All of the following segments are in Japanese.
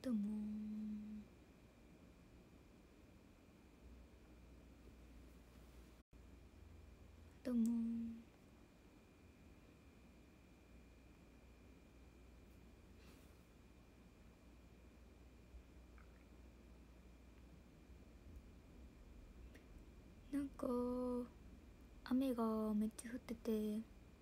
どうもどうもなんか雨がめっちゃ降ってて、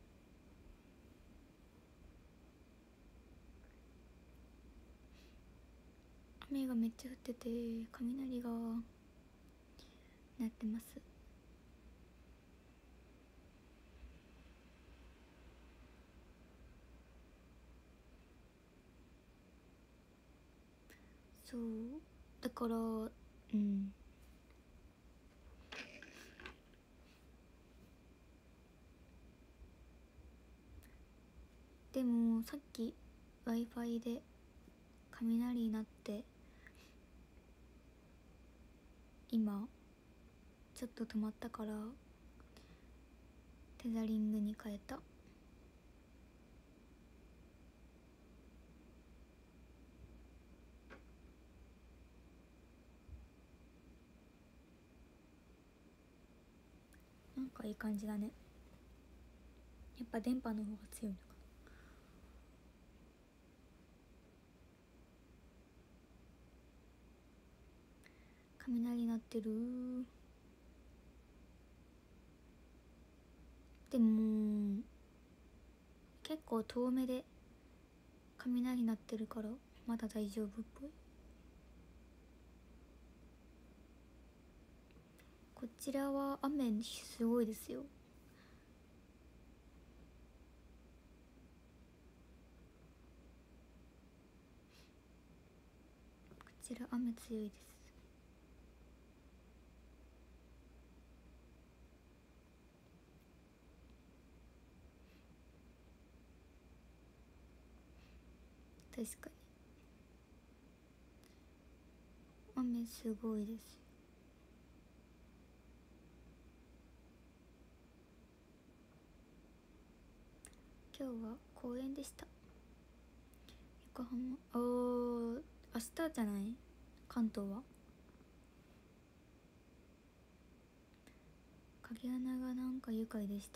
雨がめっちゃ降ってて雷が鳴ってます。そうだからでもさっき Wi-Fi で雷になって今ちょっと止まったからテザリングに変えた。なんかいい感じだね。やっぱ電波の方が強いのかな。雷鳴ってる。でも結構遠目で雷鳴ってるからまだ大丈夫っぽい。こちらは雨すごいですよ。こちら雨強いです。確かに雨すごいです。今日は公園でした。横浜。明日じゃない？関東は影穴がなんか愉快でした。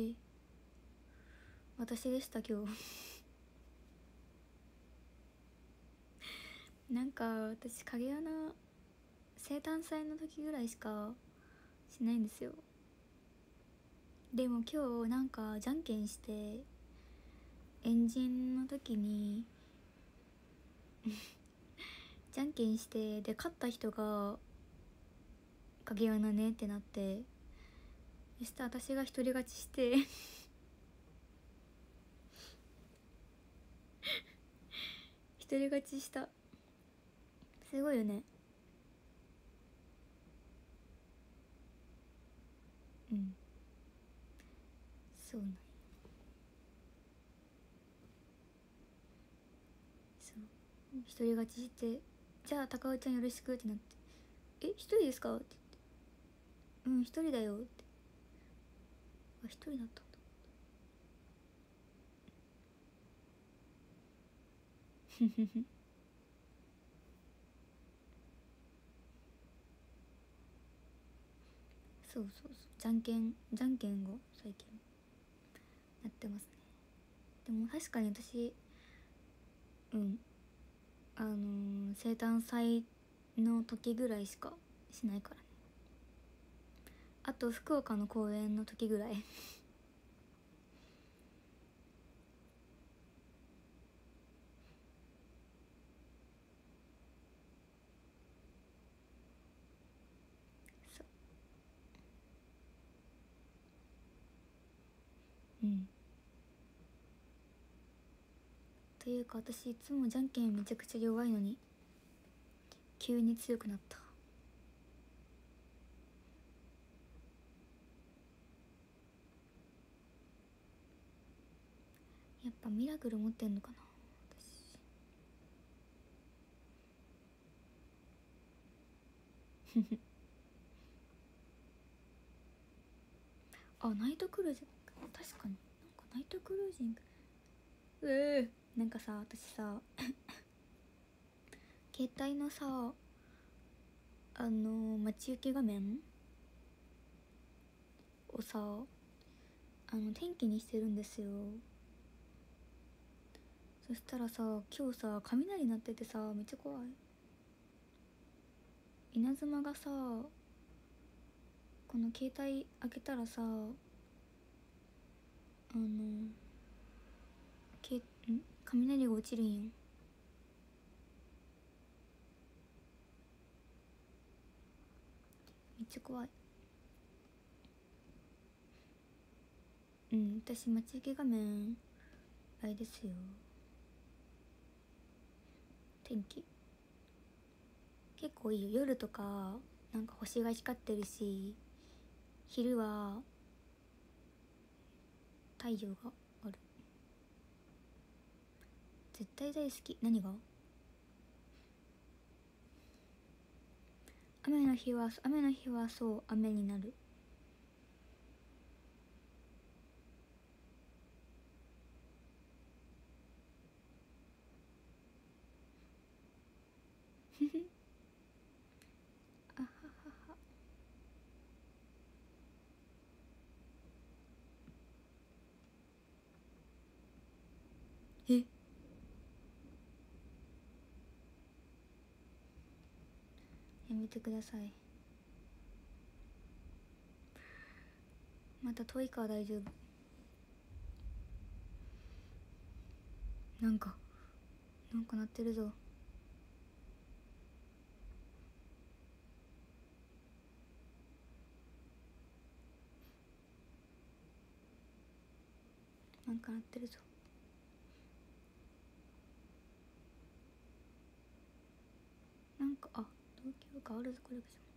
私でした今日なんか私影穴生誕祭の時ぐらいしかしないんですよ。でも今日なんかじゃんけんしてエンジンの時にじゃんけんしてで勝った人が影穴ねってなって、そして私が一人勝ちして一人勝ちした。すごいよね。そうなんや。そう一人勝ちして、じゃあ高尾ちゃんよろしくってなって、一人ですかって言って、一人だよって。一人だったんだ。そうそうそう、じゃんけんを最近やってますね。でも確かに私生誕祭の時ぐらいしかしないからね。あと福岡の公演の時ぐらいそうというか私いつもじゃんけんめちゃくちゃ弱いのに急に強くなった。やっぱミラクル持ってんのかな私ナイトクルージング、確かになんかナイトクルージングなんかさ私さ携帯のさ待ち受け画面をさ天気にしてるんですよ。そしたらさ今日さ雷鳴っててさめっちゃ怖い。稲妻がさこの携帯開けたらさ雷が落ちるんよ。めっちゃ怖い。私待ち受け画面あれですよ。天気結構いいよ。夜とかなんか星が光ってるし、昼は太陽がある。絶対大好き。何が？雨の日はそう雨になる。あははは。え、やめてください。また遠いから大丈夫。なんか鳴ってるぞ。なんか鳴ってるぞ。なんか東京ガールズコレクション。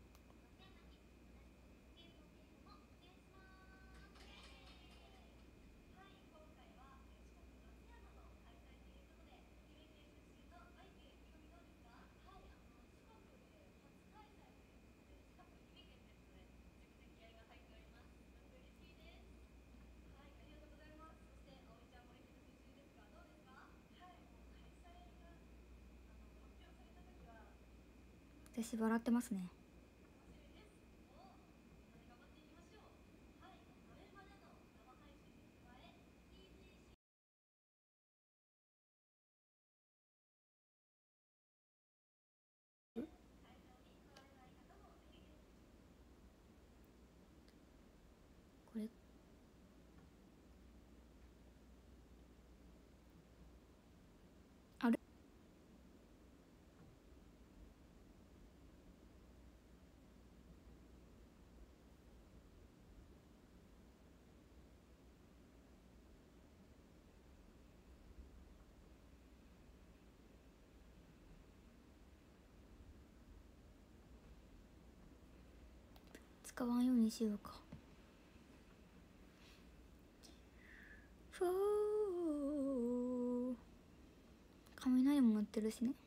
私笑ってますね。これあれ使わんようにしようか。ふー雷も鳴ってるしね。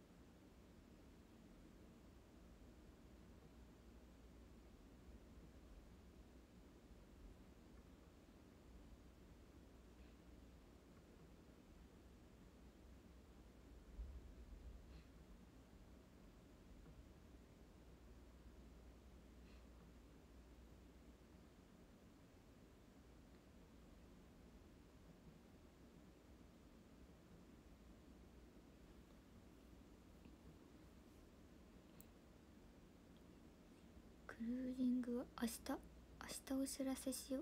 クルージングは明日お知らせしよう。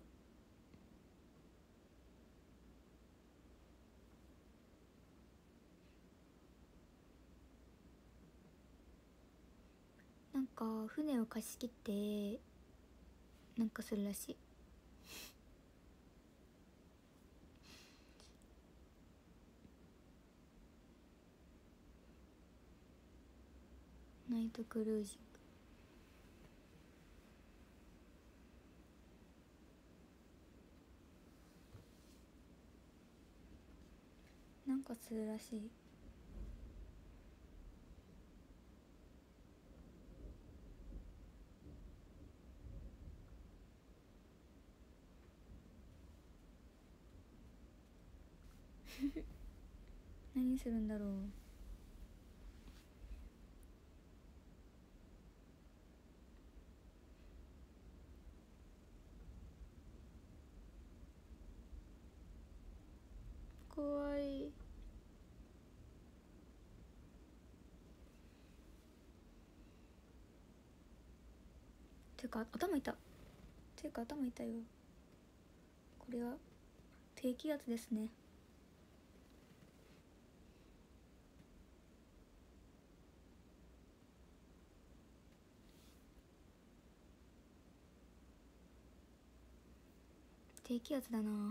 なんか船を貸し切ってなんかするらしい。ナイトクルージングなんかするらしい。何するんだろう。 怖い。てか頭痛いよ。これは低気圧ですね。低気圧だな。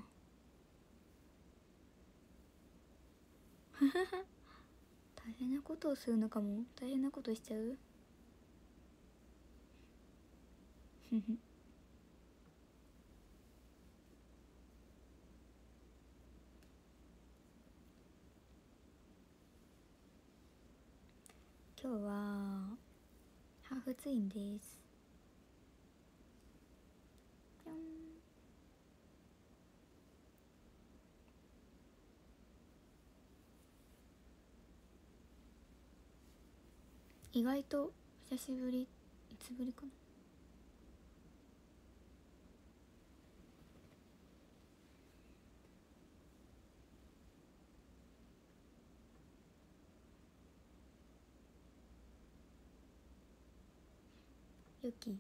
大変なことをするのかも。大変なことしちゃう。今日はハーフツインです。ぴょん。意外と久しぶり。いつぶりかな。よき。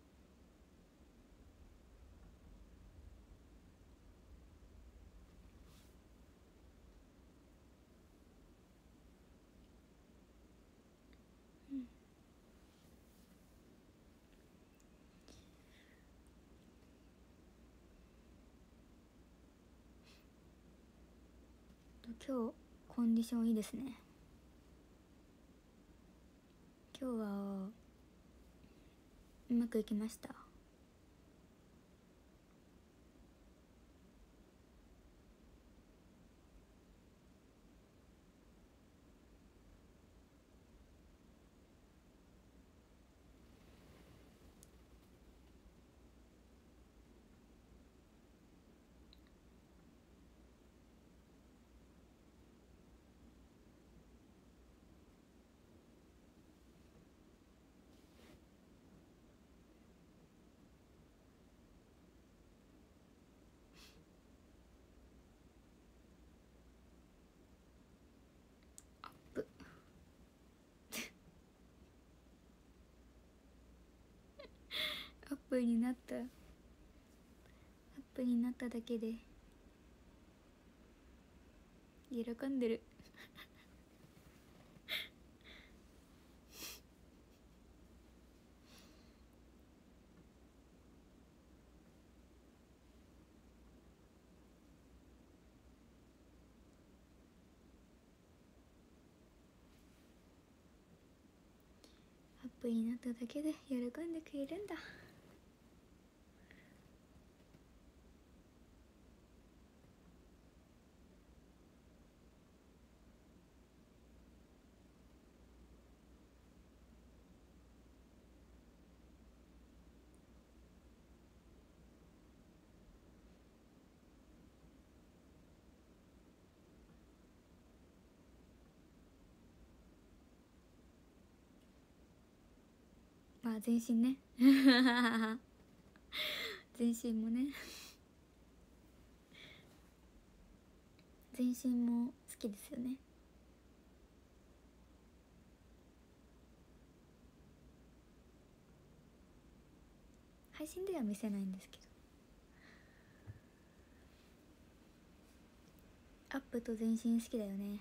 今日コンディションいいですね。今日はうまくいきました。アップになっただけで喜んでる。アップになっただけで喜んでくれるんだ。まあ全身ね。全身もね。全身も好きですよね。配信では見せないんですけど、アップと全身好きだよね。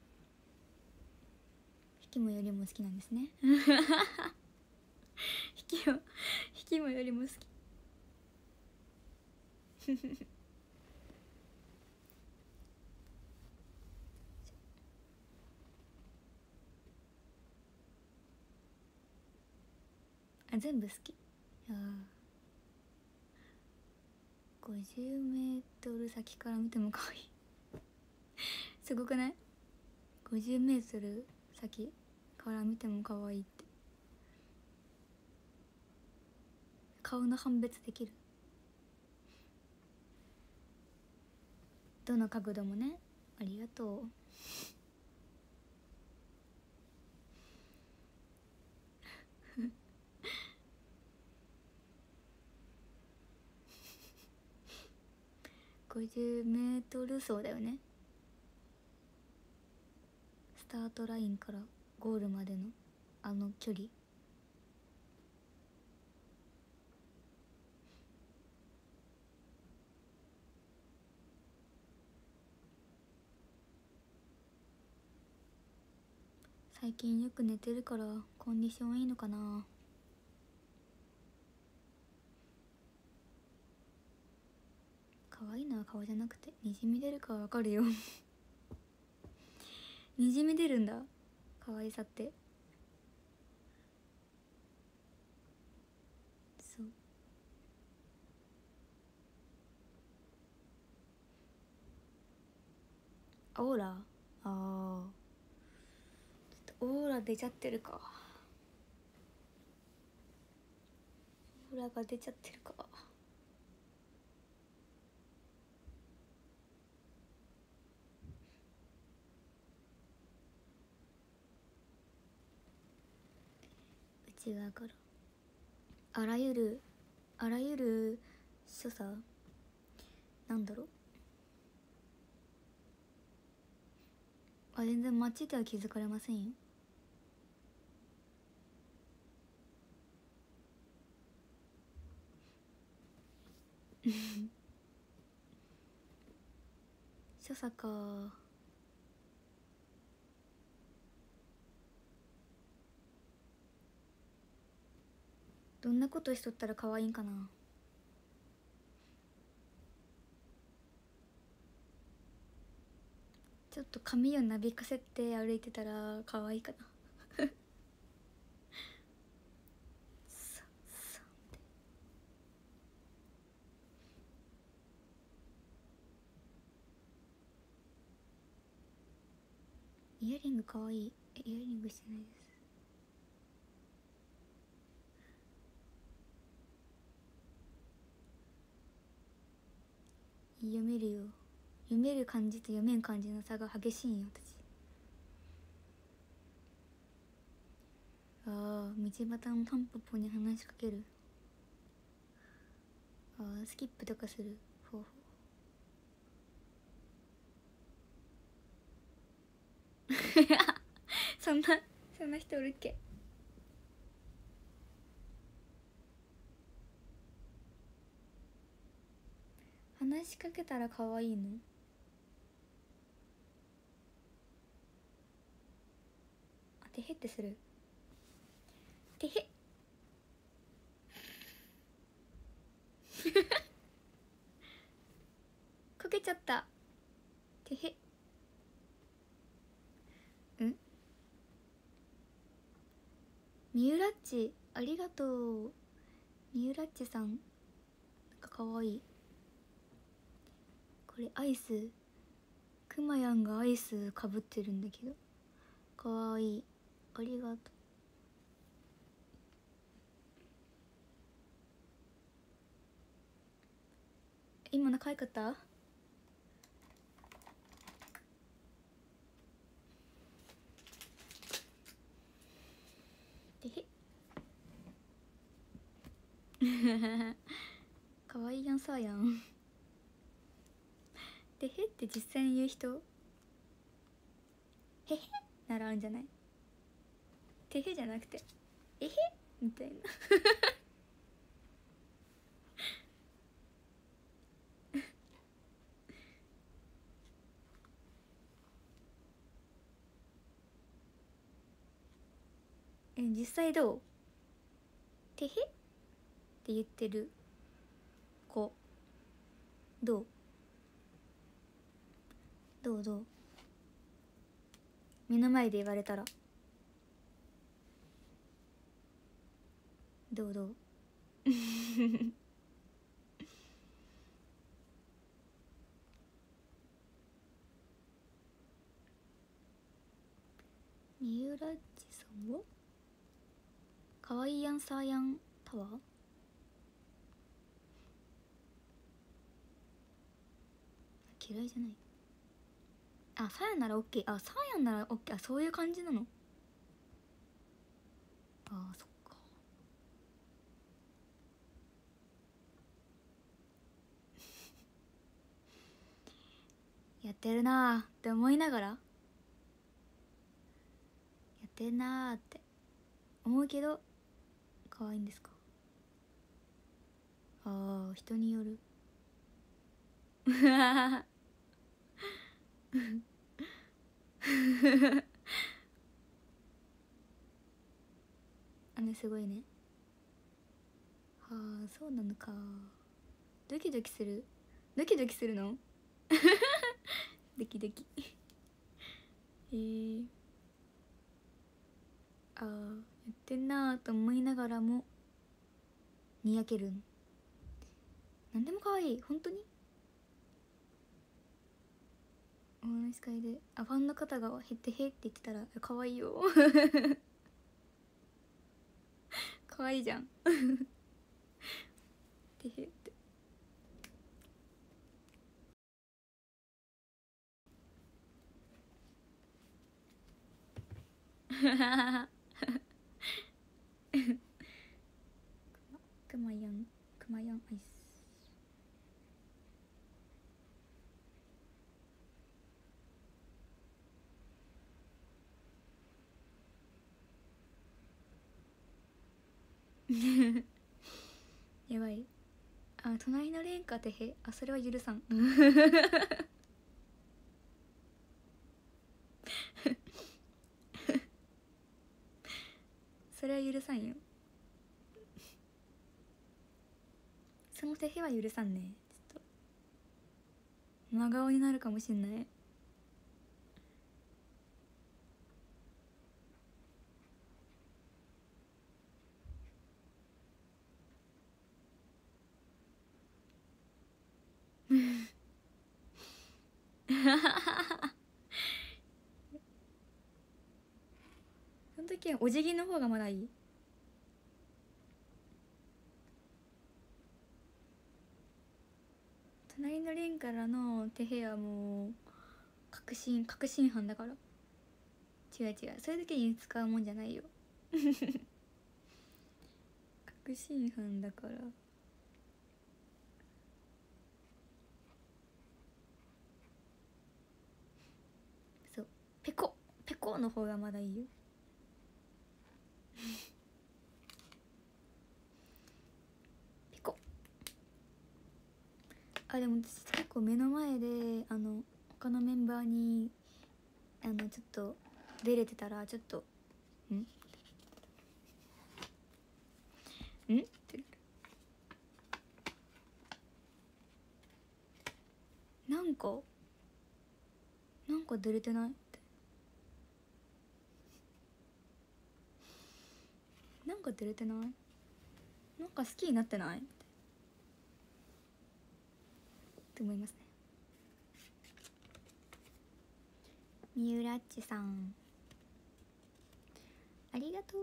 引きもよりも好きなんですね。引きもよりも好き。あ、全部好き。ああ、50メートル先から見ても可愛い。すごくない？ 50 メートル先から見ても可愛いって。顔の判別できる。どの角度もね。ありがとう。50メートル走だよね。 スタートラインからゴールまでのあの距離。最近よく寝てるからコンディションいいのかな。可愛いのは顔じゃなくてにじみ出るかはわかるよにじみ出るんだ可愛さって。そうオーラ、ちょっとオーラ出ちゃってるか。オーラが出ちゃってるか。内側からあらゆる所作、なんだろう、全然街では気づかれませんよ。所作か。どんなことしとったら可愛いんかな。ちょっと髪をなびかせて歩いてたら可愛いかなイヤリング可愛い。イヤリングしてないです。読めるよ。読める感じと読めん感じの差が激しいんよ私。道端のタンポポに話しかける。スキップとかする。ほうほうそんな人おるっけ。話しかけたら可愛いの。てへってする。てへこけちゃった。てへみゆらっちありがとう。みゆらっちさんなんかかわいい。これアイス、くまやんがアイスかぶってるんだけどかわいい。ありがとう。今の可愛かった。てへかわいいやんさやんてへって実際に言う人へへならあんじゃない。てへじゃなくてえへみたいな実際どう。てへって言ってる子どうどう目の前で言われたらどうみゆらっちさんはかわいいやんさーやんタワー嫌いじゃない。さやならオッケー。さやならオッケー。そういう感じなの。そっかやってるなーって思いながらってんなーって思うけど可愛いんですか？ああ、人によるすごいね。はあ、そうなのか。ドキドキする。ドキドキするのドキドキああ、やってんなーと思いながらもにやけるん。なんでも可愛い、本当に。お話し会でファンの方が「へってへ」って言ってたら可愛いよ可愛いじゃんてへってくまやん、くまやんアイスやばい。隣のレンカてへ、それは許さんそれは許さんよ。そのてへは許さんね。ちょっと真顔になるかもしんないその時はお辞儀の方がまだいい。隣のレンからの手へはもう確信犯だから。違う違う、そういう時に使うもんじゃないよ確信犯だから。そう、ペコの方がまだいいよペコ。でも私結構目の前で他のメンバーにちょっと出れてたらちょっとんってなんか出れてないってなんか出れてないなんか好きになってないって思いますね。みうらっちさんありがとう。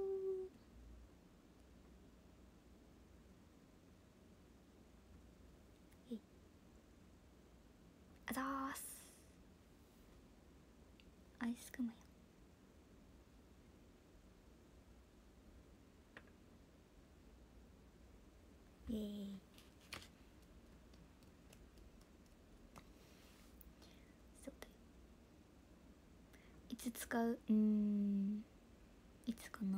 あざーす。アイスクマやイエーイ。そうだよ。いつ使う？いつかな。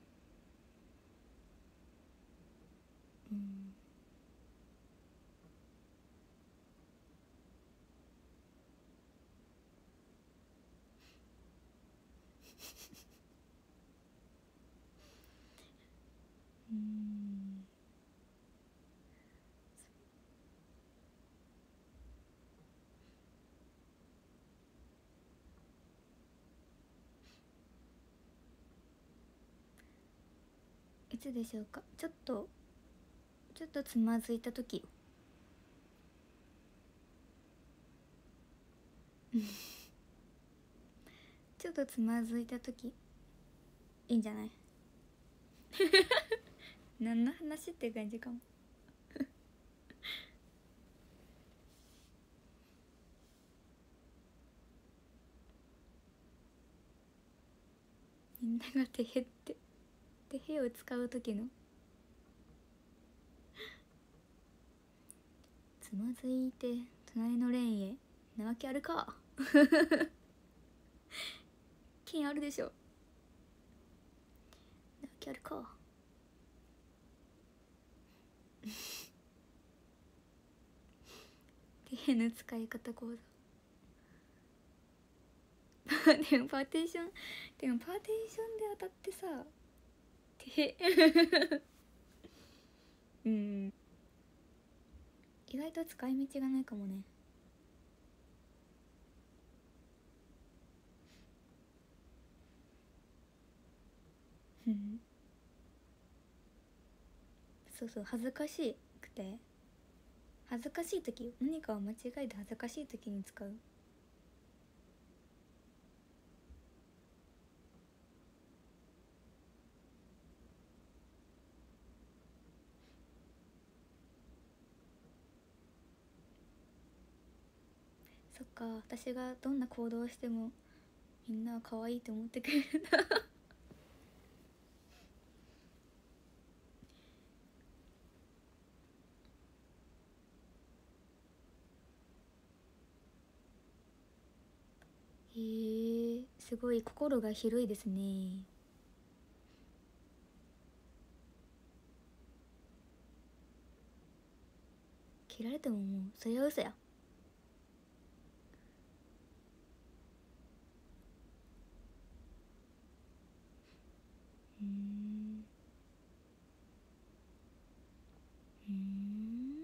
いつでしょうか。ちょっとつまずいた時ちょっとつまずいた時いいんじゃない何の話って感じかもみんなが手へを使う時のつまずいて隣のレーンへなわけあるか金あるでしょ。 気あるか手の使い方講座でもパーテーションで当たってさ手うん意外と使い道がないかもね。うんそうそう、恥ずかしくて、恥ずかしい時、何かを間違えて恥ずかしい時に使う。そっか、私がどんな行動をしてもみんなは可愛いと思ってくれるんだへえ、すごい心が広いですね。切られてももうそれは嘘や。うんうん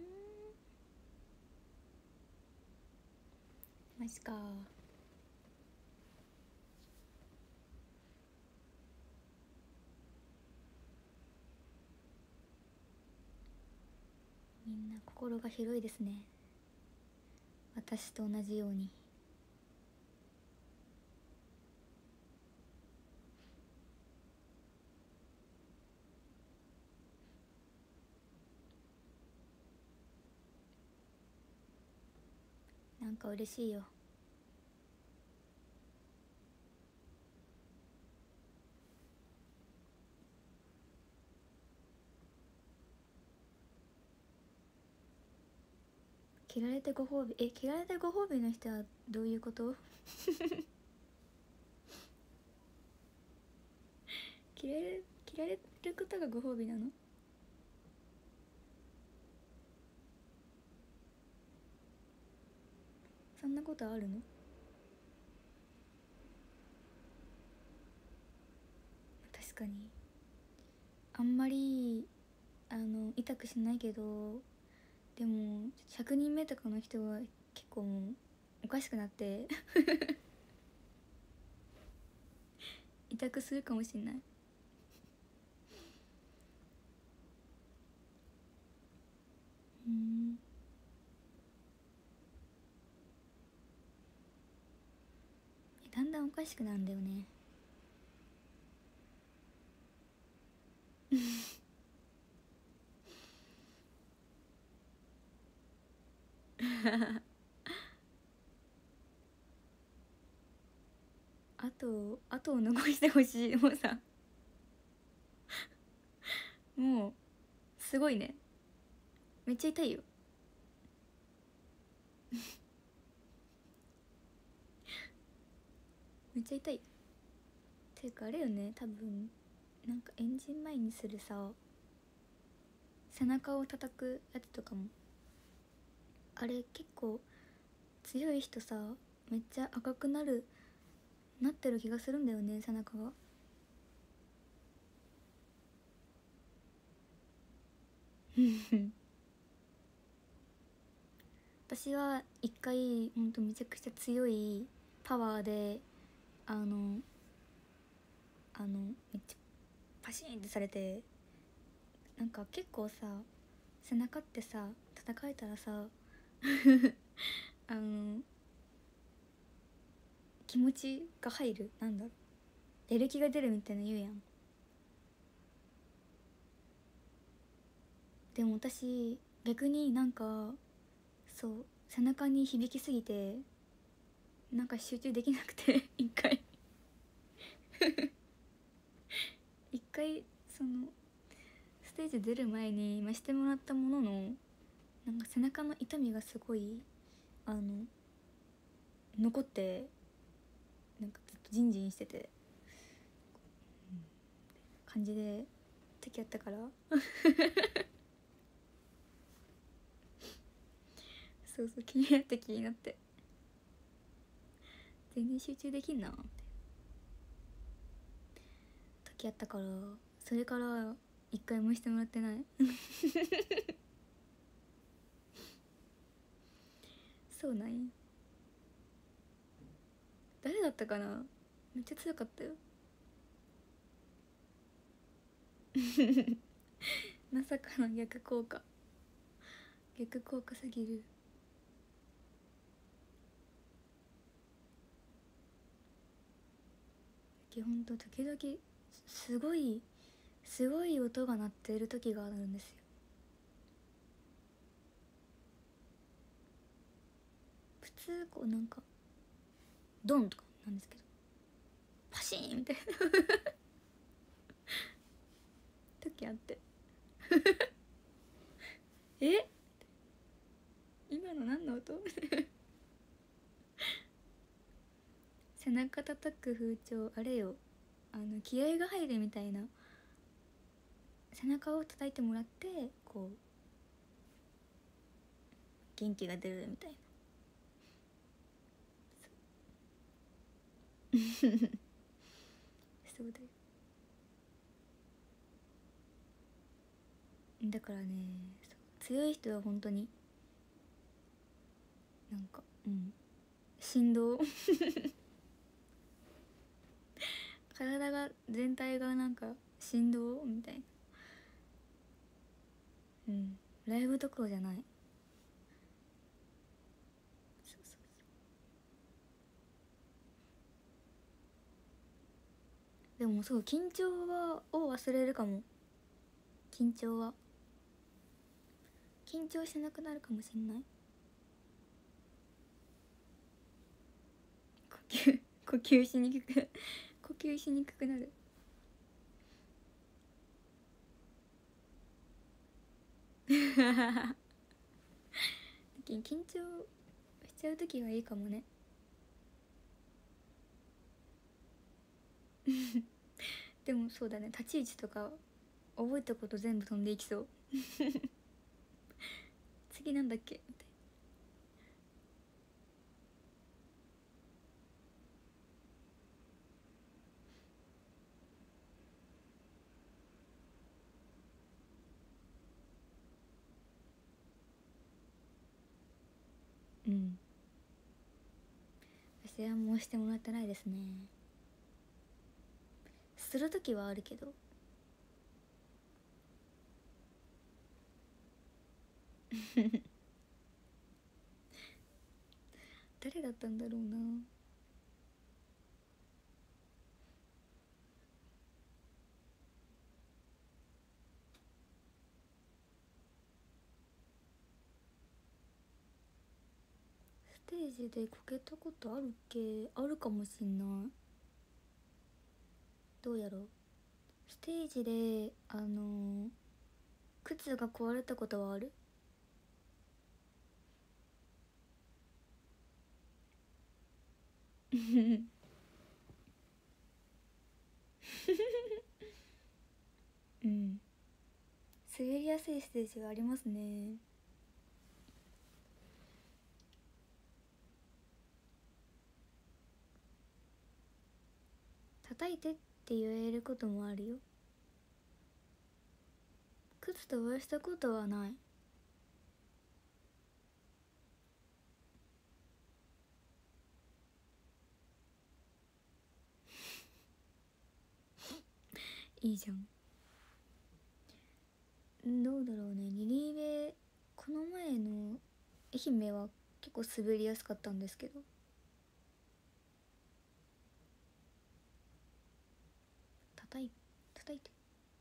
マジか。みんな心が広いですね、私と同じように。なんか嬉しいよ。切られてご褒美、切られてご褒美の人はどういうこと？切られることがご褒美なの？そんなことあるの？確かにあんまり痛くしないけど、でも100人目とかの人は結構もうおかしくなって痛くするかもしんない。うんだんだんおかしくなるんだよね。あとを残してほしい。もうさ、もうすごいね、めっちゃ痛いよ。めっちゃ痛い。ていうかあれよね、多分なんかエンジン前にするさ、背中を叩くやつとかも、あれ結構強い人さ、めっちゃ赤くなってる気がするんだよね、背中が。私は一回ほんとめちゃくちゃ強いパワーであのめっちゃパシーンってされて、なんか結構さ、背中ってさ叩かれたらさあの気持ちが入る、なんだろう、やる気が出るみたいな言うやん。でも私逆になんか、そう背中に響きすぎてなんか集中できなくて一回そのステージ出る前に今してもらったものの、なんか背中の痛みがすごいあの残って、なんかずっとジンジンしてて、 感じで時あったからそうそう、気になって気になって全然集中できんなって時あったから、それから一回もしてもらってないそうなんや。誰だったかな、めっちゃ強かったよまさかの逆効果、逆効果すぎる。ほんと時々すごいすごい音が鳴っている時があるんですよ。普通こうなんかドンとかなんですけど、パシーンみたいな時あってえ、今の何の音背中叩く風潮あれよ、気合が入るみたいな、背中を叩いてもらってこう元気が出るみたいなそうだよ。だからね、強い人は本当になんか振動体が全体がなんか振動みたいな。ライブどころじゃない。そうそうそう。でもそう、緊張を忘れるかも。緊張しなくなるかもしんない。呼吸しにくく呼吸しにくくなる緊張しちゃう時はいいかもねでもそうだね、立ち位置とか覚えたこと全部飛んでいきそう次なんだっけみたいな。私はもうしてもらってないですね。する時はあるけど誰だったんだろうな。ステージでこけたことあるっけ、あるかもしんない。どうやろう。ステージで靴が壊れたことはある滑りやすいステージがありますね。叩いてって言えることもあるよ。靴飛ばしたことはない。いいじゃん。どうだろうね、リリーベ、この前の愛媛は結構滑りやすかったんですけど、叩いて。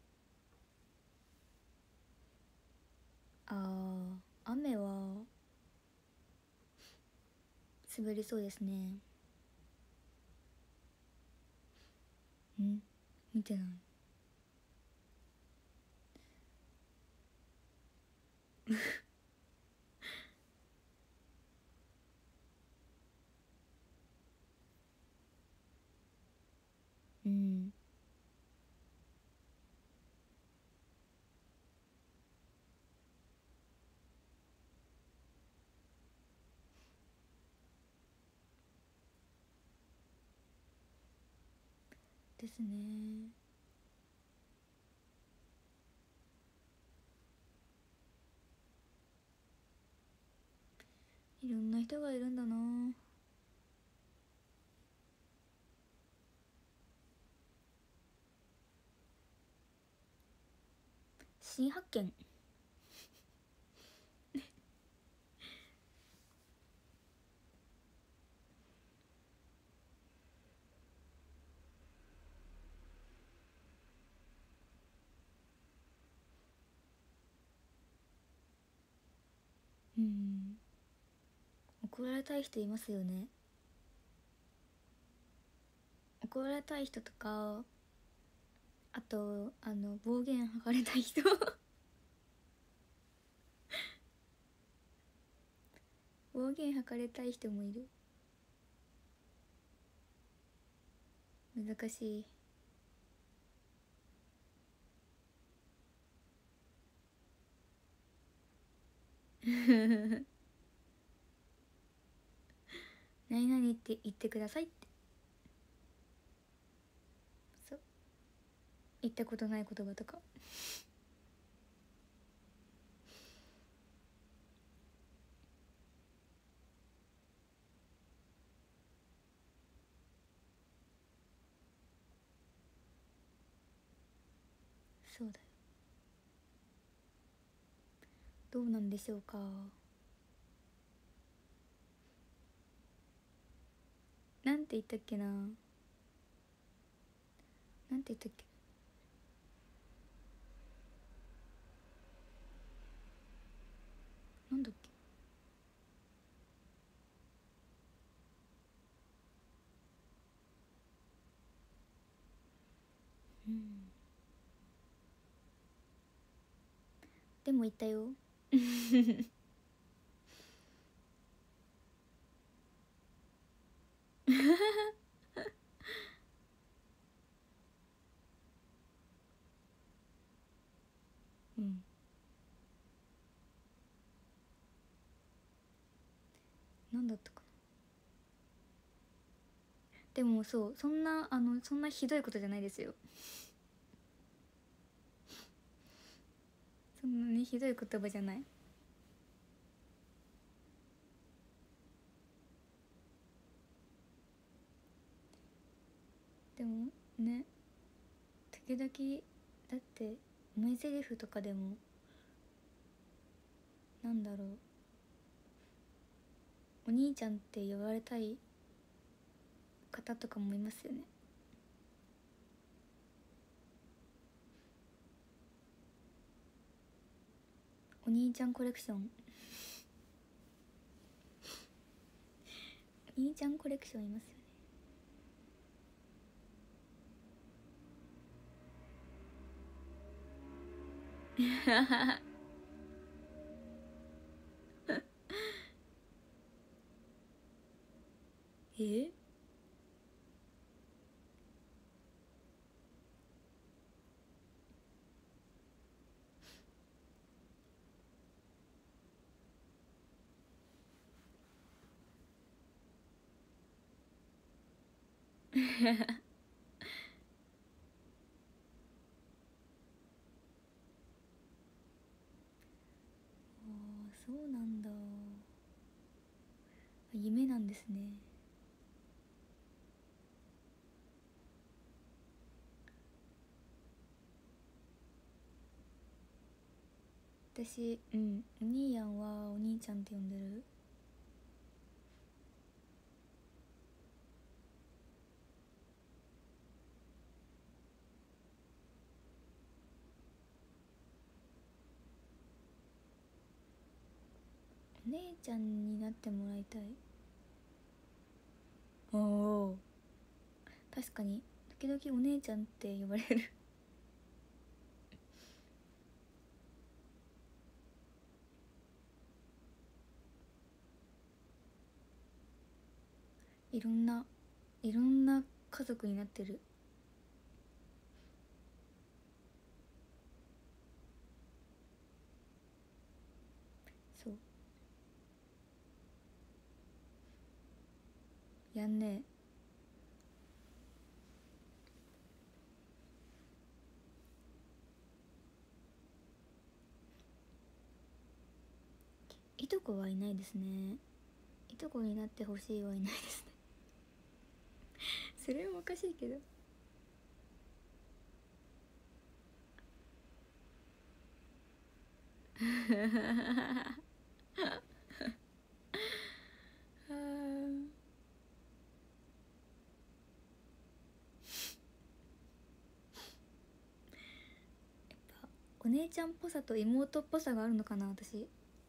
雨は滑りそうですね。見てないですね。いろんな人がいるんだな。新発見。うん、怒られたい人いますよね。怒られたい人とか、あと暴言吐かれたい人暴言吐かれたい人もいる。難しい。何々って言ってくださいって。そう、言ったことない言葉とか。そうだよ。どうなんでしょうか。なんて言ったっけな。なんて言ったっけ。なんだっけ。うん、でも言ったよ。うん、なんだったかな。でもそう、そんなそんなひどいことじゃないですよ。そんなにひどい言葉じゃない。でもね、時々だって重いセリフとかでも、なんだろう、お兄ちゃんって言われたい方とかもいますよね。お兄ちゃんコレクション。お兄ちゃんコレクションいますよね。え。ああ、そうなんだ。夢なんですね。私、うん、お兄やんはお兄ちゃんって呼んでる。お姉ちゃんになってもらいたい。おお、確かに時々お姉ちゃんって呼ばれる。いろんな家族になってる。そう、やんねいとこはいないですね。いとこになってほしいはいないですね。それもおかしいけど。お姉ちゃんっぽさと妹っぽさがあるのかな私。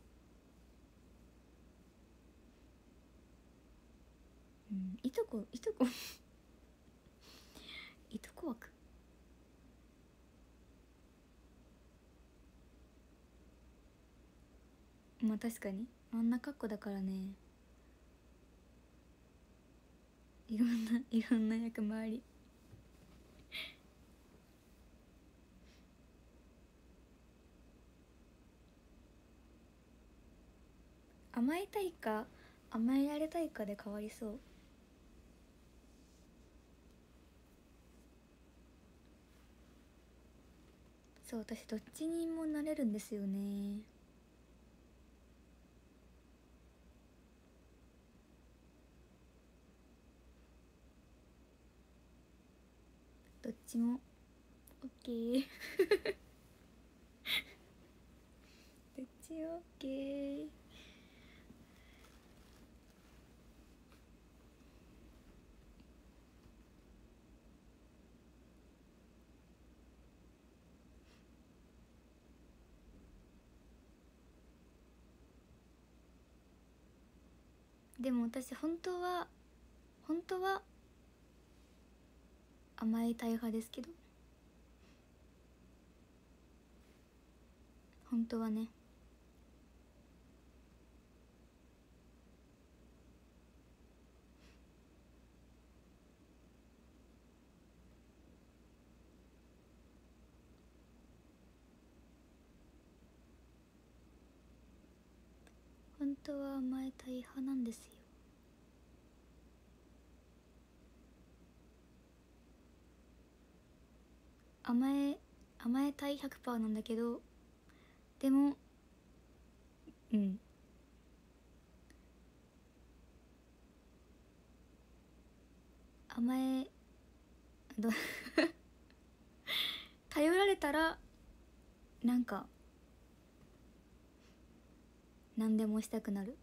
うん、いとこいとこ枠。まあ確かにあんな格好だからね。いろんな役回り。甘えたいか甘えられたいかで変わりそう。そう、私どっちにもなれるんですよね。どっちもオッケー。どっちもオッケー。でも私本当は甘えたい派ですけど、本当はね。本当は甘えたい派なんですよ。甘えたい100%なんだけど、でもうん甘えど頼られたらなんか何でもしたくなる。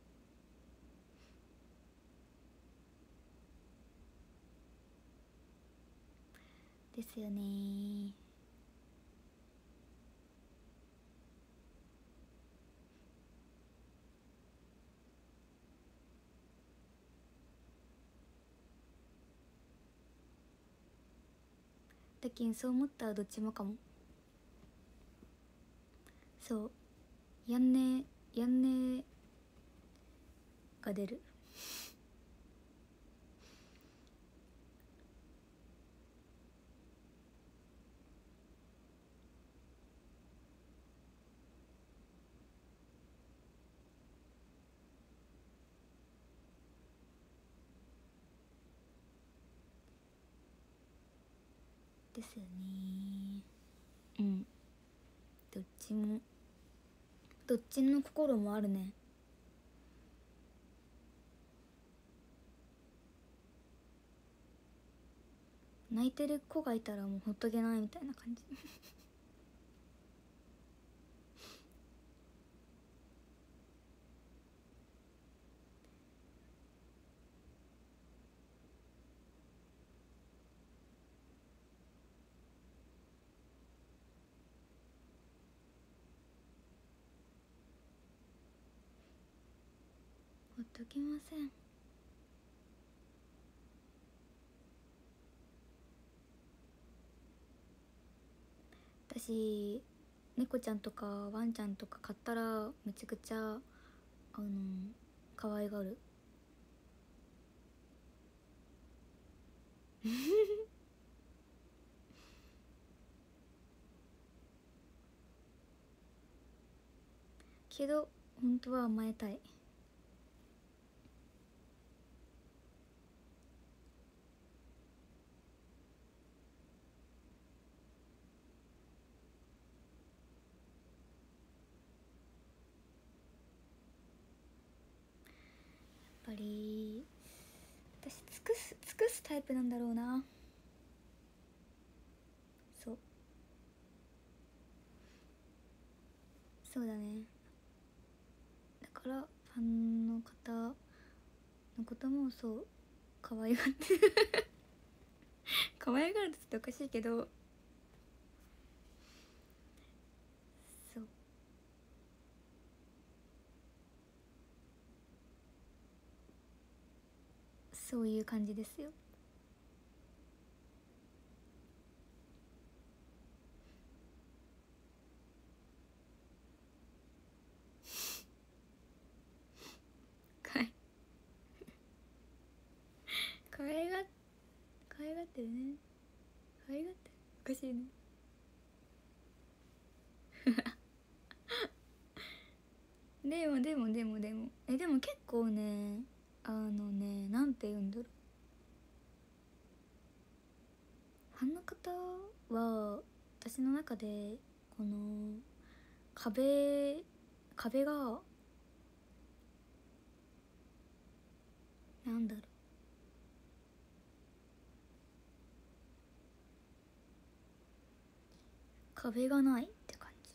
ですよね。だけんそう思ったらどっちもかも。そう、やんねえやんねえが出る。ですよね。うん、どっちもどっちの心もあるね。泣いてる子がいたらもうほっとけないみたいな感じ。ほっとけません。私猫ちゃんとかワンちゃんとか飼ったらめちゃくちゃ可愛がる。けど本当は甘えたい。 尽くすタイプなんだろうな。そうそうだね。だからファンの方のこともそう可愛がって可愛がるっておかしいけど、そうそういう感じですよ。かい可愛がってるね。可愛がってるおかしいね。でも結構ね、なんて言うんだろう、ファンの方は私の中でこの壁がなんだろう、壁がないって感じ。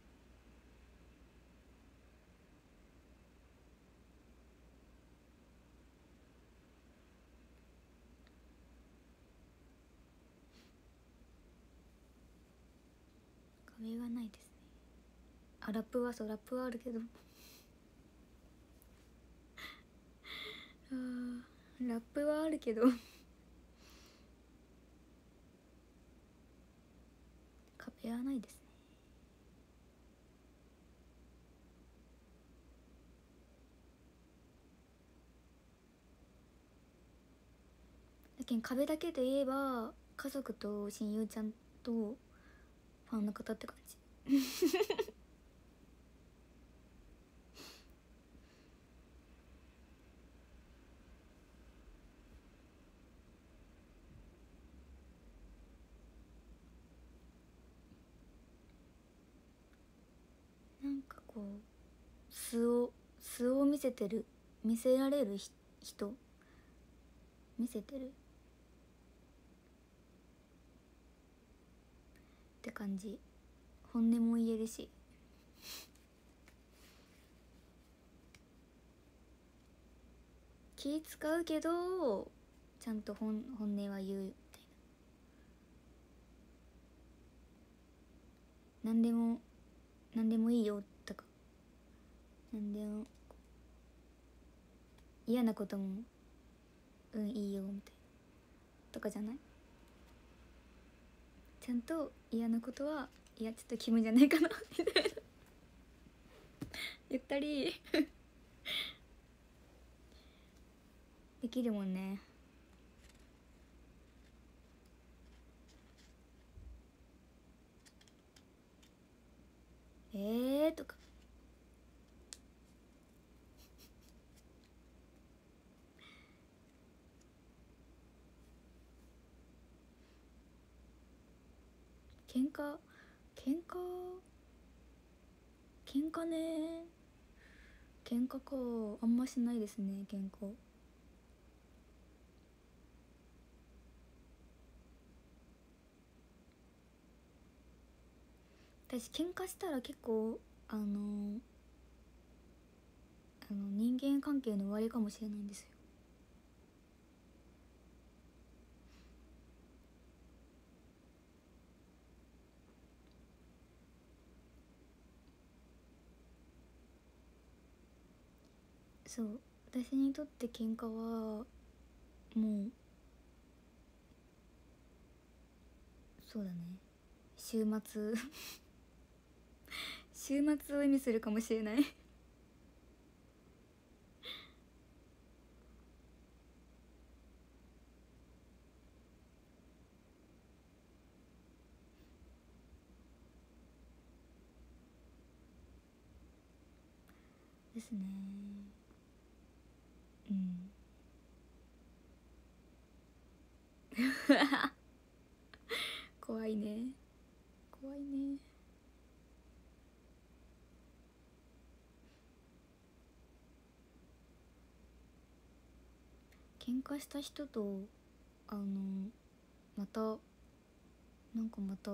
壁がないですね。あ、ラップはそう、ラップはあるけどラップはあるけど壁はないですね。だけど壁だけで言えば家族と親友ちゃんとファンの方って感じなんかこう素を見せられる人、見せてるって感じ。本音も言えるし、気使うけどちゃんと本音は言うみたいな。何でもいいよとか、何でも嫌なこともうんいいよみたいなとかじゃない。ちゃんと嫌なことはいやちょっと気分じゃないかなみたいな言ったりできるもんね。とか喧嘩喧嘩喧嘩ね。喧嘩か、あんましないですね喧嘩。私喧嘩したら結構人間関係の終わりかもしれないんですよ。そう私にとって喧嘩はもうそうだね、週末週末を意味するかもしれないですね。うん怖いね、怖いね。 喧嘩した人とまたまた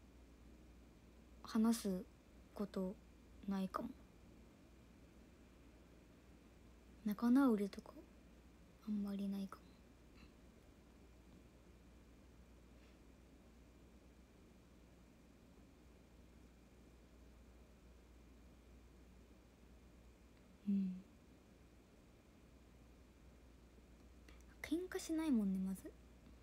話すことないかも。仲直りとかあんまりないかも。喧嘩しないもんねまず。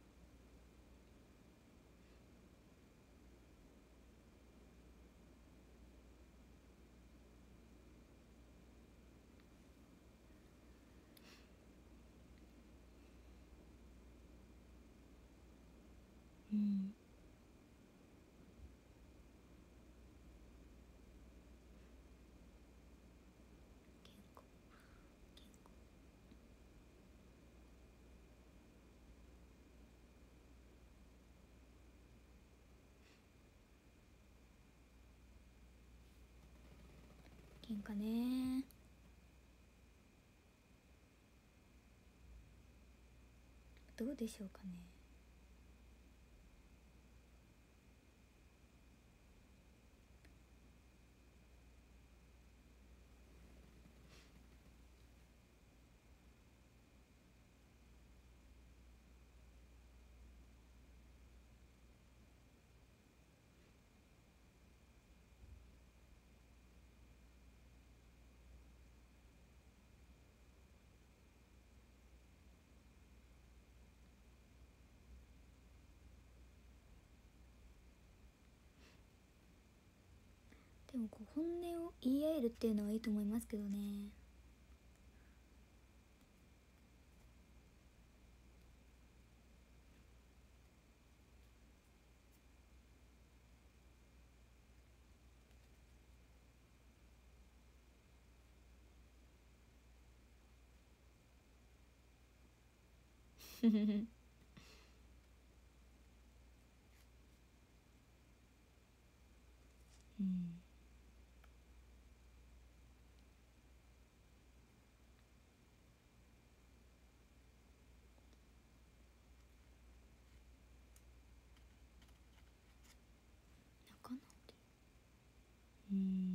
喧嘩ね。どうでしょうかね。でも本音を言い合えるっていうのはいいと思いますけどね。仲直り。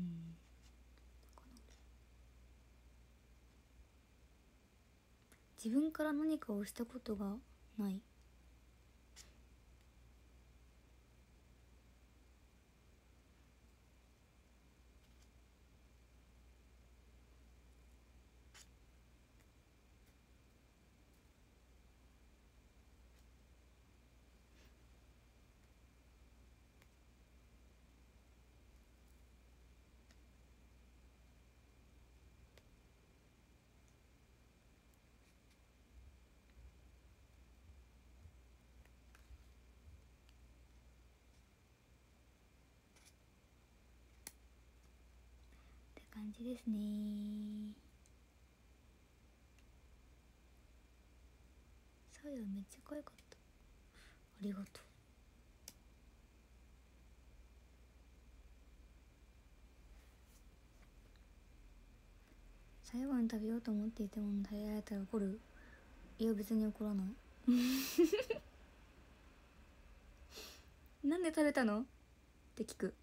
自分から何かをしたことがない。って感じですね。さやめっちゃ可愛かった。ありがとう。最後に食べようと思っていても食べられたら怒る？いや別に怒らない。なんで食べたのって聞く。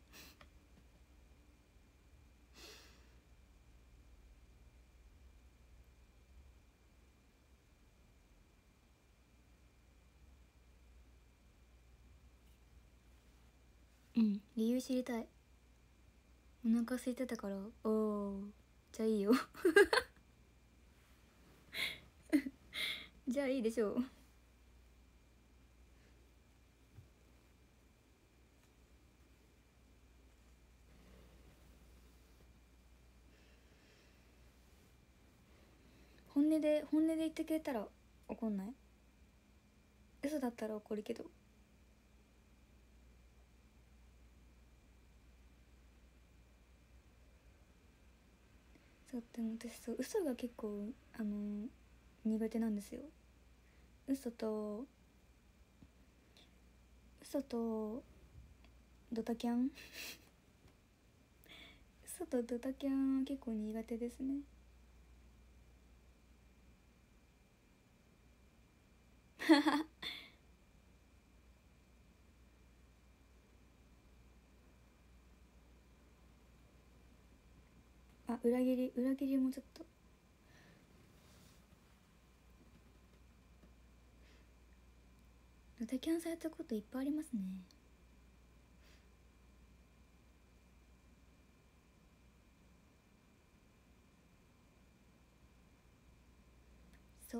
理由知りたい。お腹空いてたから。おお、じゃあいいよ。じゃあいいでしょう。本音で言ってくれたら怒んない。嘘だったら怒るけど。そう、でも私嘘が結構苦手なんですよ。嘘とドタキャン。嘘とドタキャンは結構苦手ですね。 あ、裏切りもちょっと。ドタキャンされたこといっぱいありますね。そう、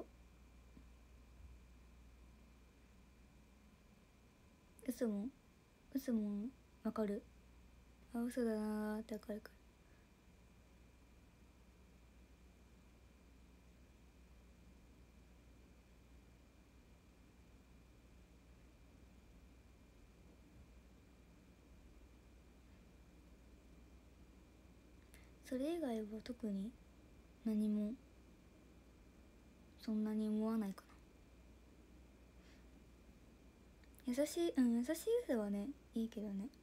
嘘もわかる。あ、嘘だなーってわかるから。それ以外は特に何もそんなに思わないかな。優しい嘘はね、いいけどね。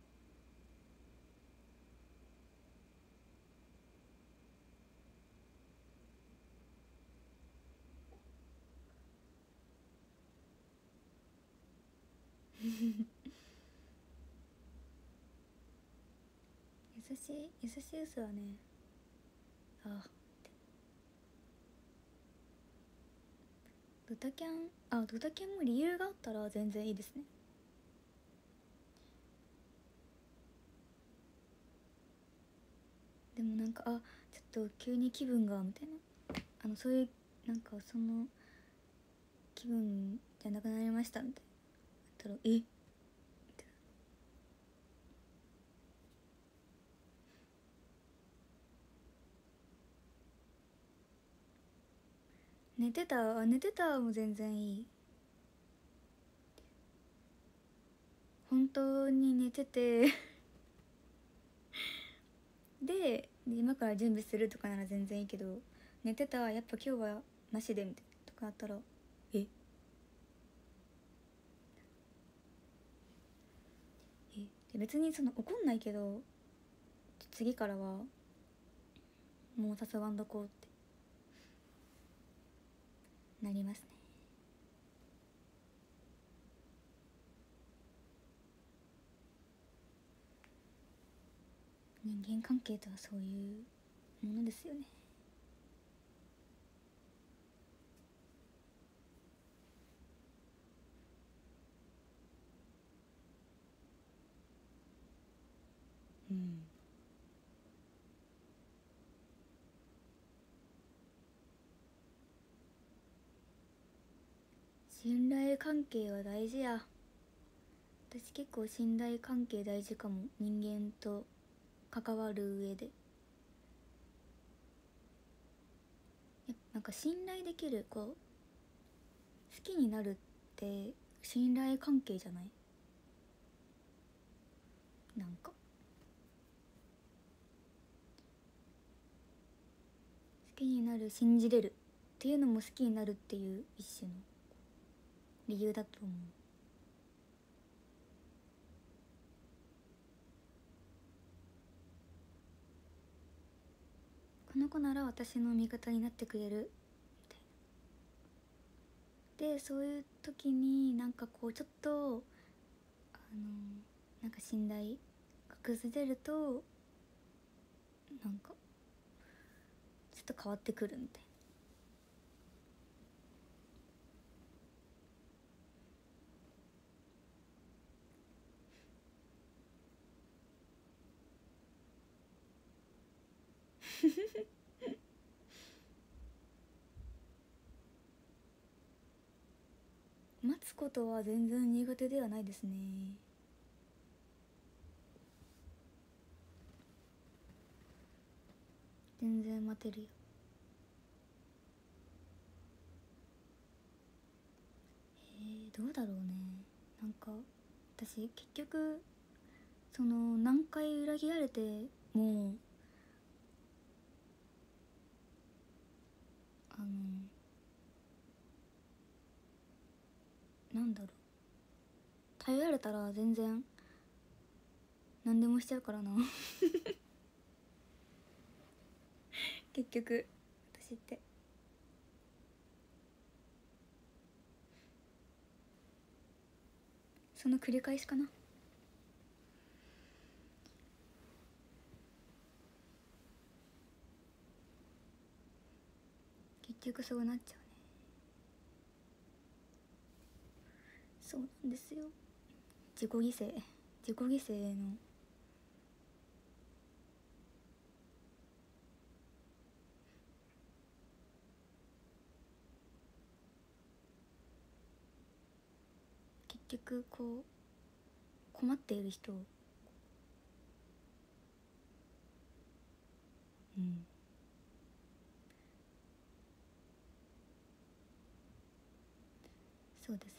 優しい嘘はね、あ、ドタキャンも理由があったら全然いいですね。でもなんか、あ、ちょっと急に気分がみたいな、そういうなんかその気分じゃなくなりましたみたいな言ったら、え、寝てたも全然いい。本当に寝ててで今から準備するとかなら全然いいけど、寝てた、やっぱ今日はなしでみたいなとかあったら、え別にその怒んないけど、次からはもう誘わんどこうってなりますね。人間関係とはそういうものですよね。うん、信頼関係は大事や。私結構信頼関係大事かも、人間と関わる上で。なんか信頼できる子、好きになるって信頼関係じゃない？なんか好きになる、信じれるっていうのも好きになるっていう一種の理由だと思う。この子なら私の味方になってくれるみたいな。でそういう時になんかこうちょっとなんか信頼が崩れると、なんかちょっと変わってくるみたいな。待つことは全然苦手ではないですね。全然待てるよ。どうだろうね。なんか私結局その何回裏切られても、あのなんだろう、頼られたら全然何でもしちゃうからな結局私って。 その繰り返しかな。結局そうなっちゃうね。そうなんですよ。自己犠牲の結局こう困っている人を、そうですよ。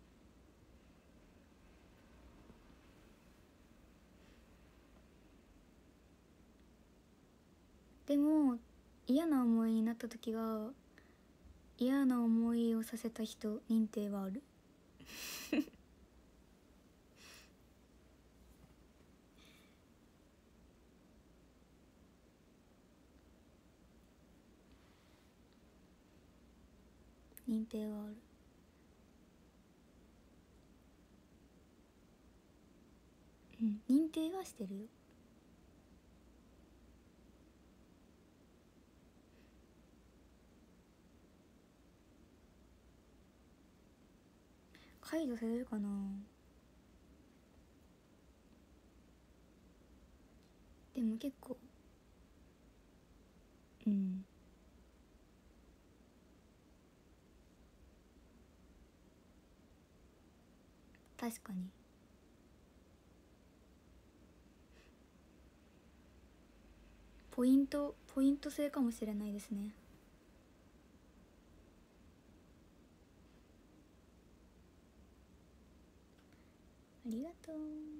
でも嫌な思いになった時が、嫌な思いをさせた人認定はある。認定はある。認定はしてるよ。解除されるかな。でも結構確かにポイント制かもしれないですね。ありがとう。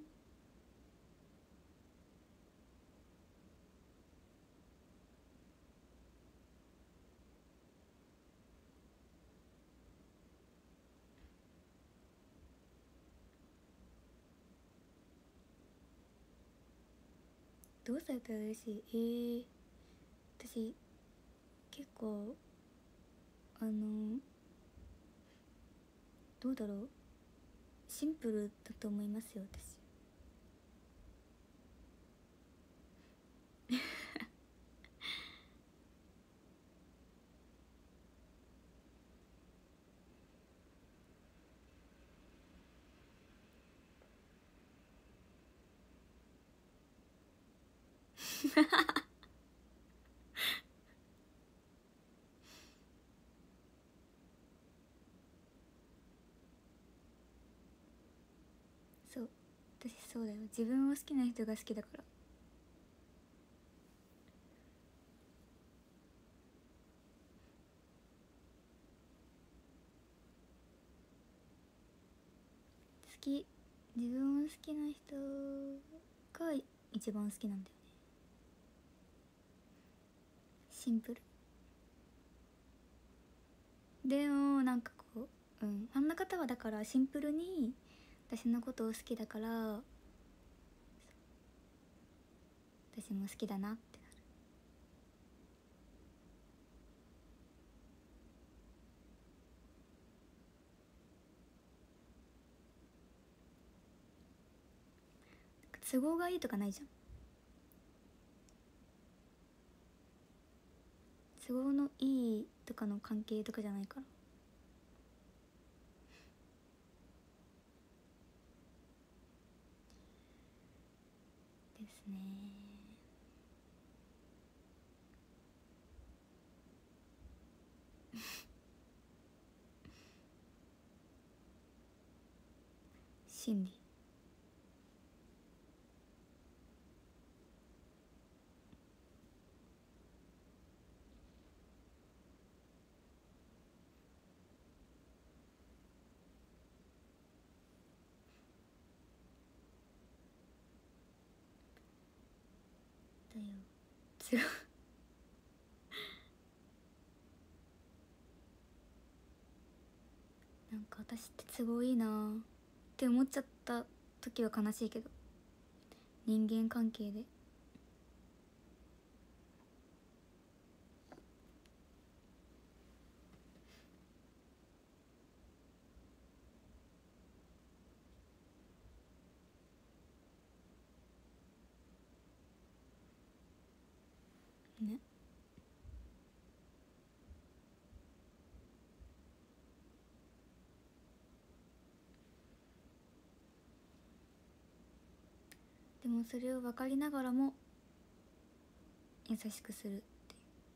どうされたら嬉しい？私結構どうだろう、シンプルだと思いますよ私。そう、私そうだよ、自分を好きな人が好きだから。自分を好きな人が一番好きなんだよね。シンプル。でもなんかこう、あんな方はだからシンプルに私のことを好きだから、私も好きだなってなる。都合がいいとかないじゃん。都合のいいとかの関係とかじゃないからですね。心理。だよ。都合なんか私って都合いいなって思っちゃった時は悲しいけど、人間関係で。 でもそれを分かりながらも優しくするって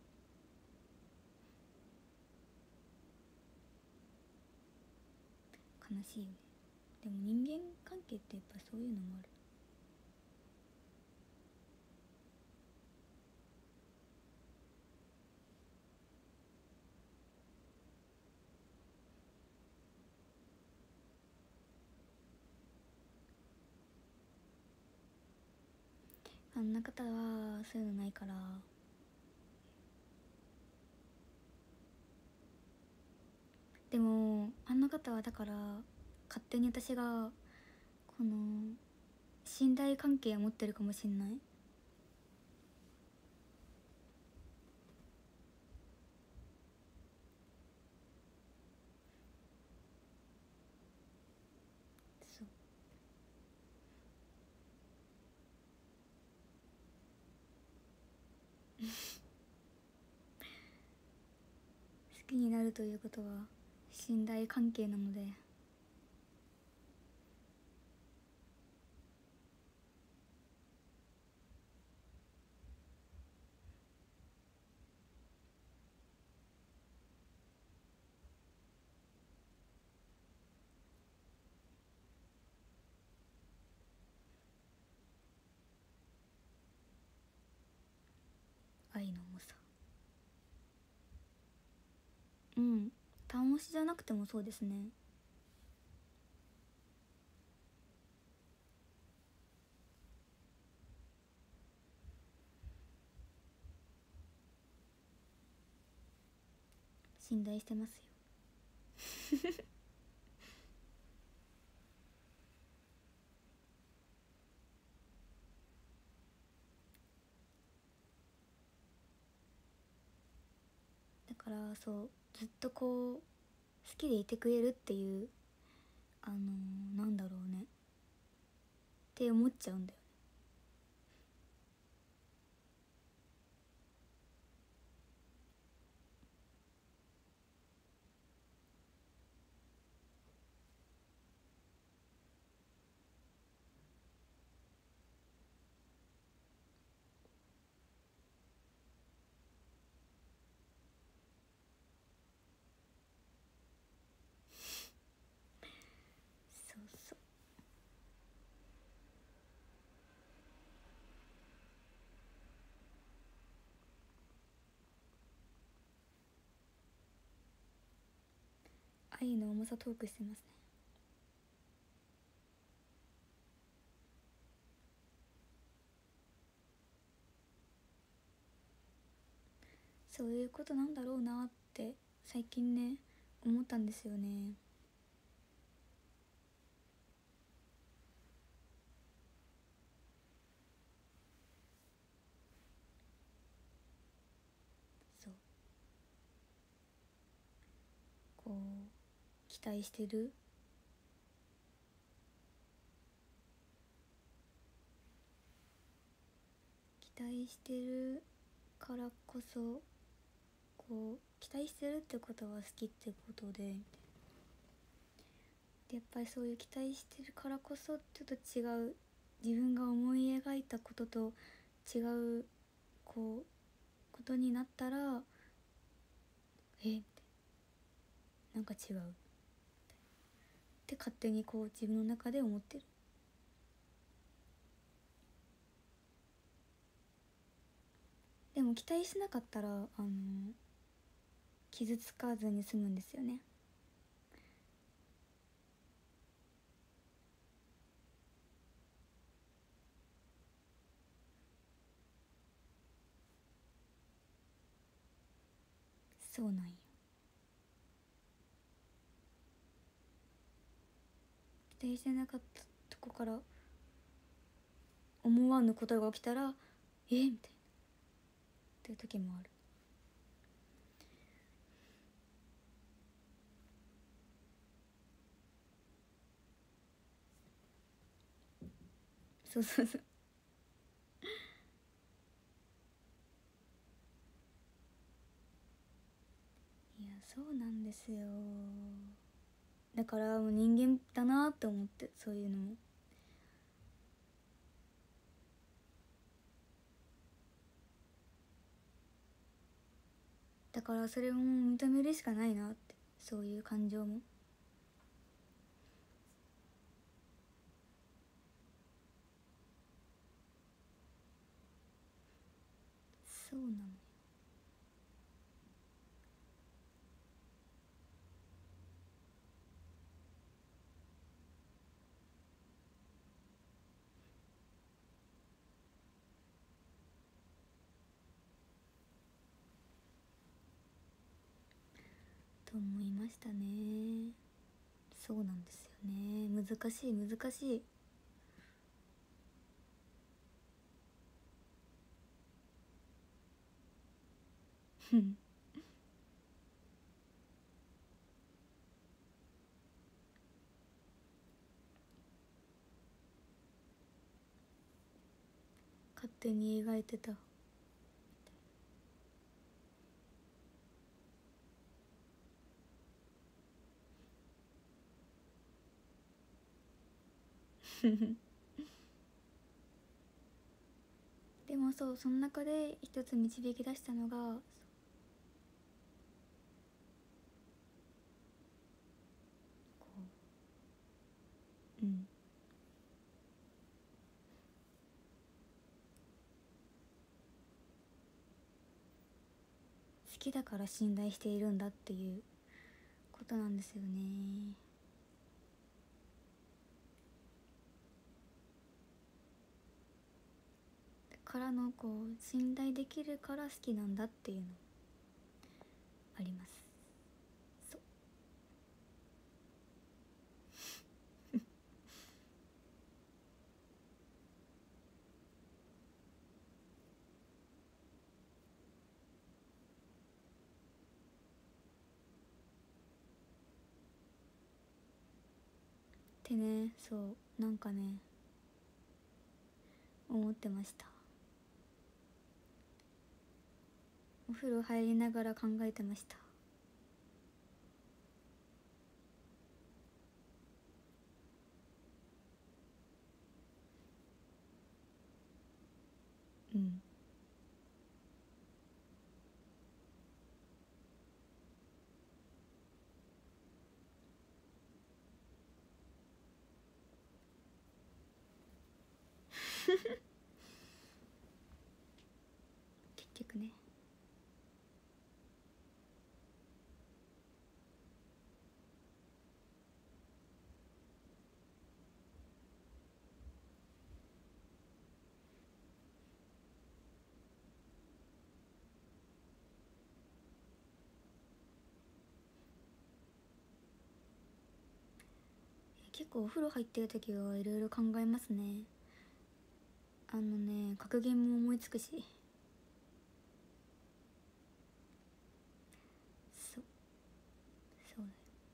いう悲しいよね。でも人間関係ってやっぱそういうのもある。あんな方はそういうのないから。でもあんな方はだから勝手に私がこの信頼関係を持ってるかもしんない。そう好きになるということは信頼関係なので。愛の重さ。うん単押しじゃなくてもそうですね。信頼してますよ。だからそうずっとこう好きでいてくれるっていうなんだろうねって思っちゃうんだよね。そうそう。愛の重さトークしてますね。そういうことなんだろうなって最近ね思ったんですよね。そうこう期待してる期待してるからこそこう期待してるってことは好きってことでやっぱりそういう期待してるからこそちょっと違う自分が思い描いたことと違うこうことになったらなんか違うって勝手にこう自分の中で思ってる。でも期待しなかったら傷つかずに済むんですよね。そうなんよ。期待してなかったとこから思わぬことが起きたらみたいなっていう時もある。そうそうそう。いやそうなんですよ。だからもう人間だなって思ってそういうのもだからそれも認めるしかないなって、そういう感情も。そうなのよ。と思いましたね。そうなんですよね。難しい難しい。ふん。勝手に描いてた。でもそう、その中で一つ導き出したのが、こう、うん、好きだから信頼しているんだっていうことなんですよね。からのこう、信頼できるから好きなんだっていうのあります。そう。ってね、そうなんかね、思ってました。お風呂入りながら考えてました。うん。結局ね。結構お風呂入ってる時はいろいろ考えますね。格言も思いつくし。そうそうだよ。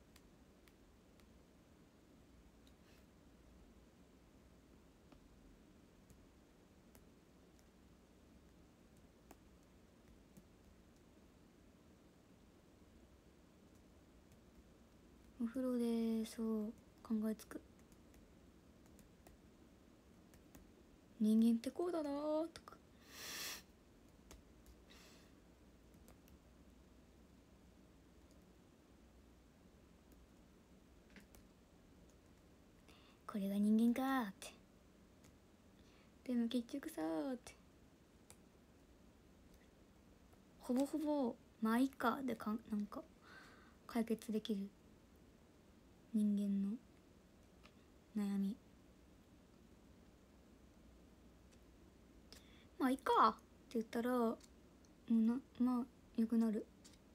お風呂でそう考えつく。人間ってこうだなーとか。これが人間かーって。でも結局さーって、ほぼほぼまあいいかでなんか解決できる人間の悩み。まあいいかって言ったらもうまあよくなる。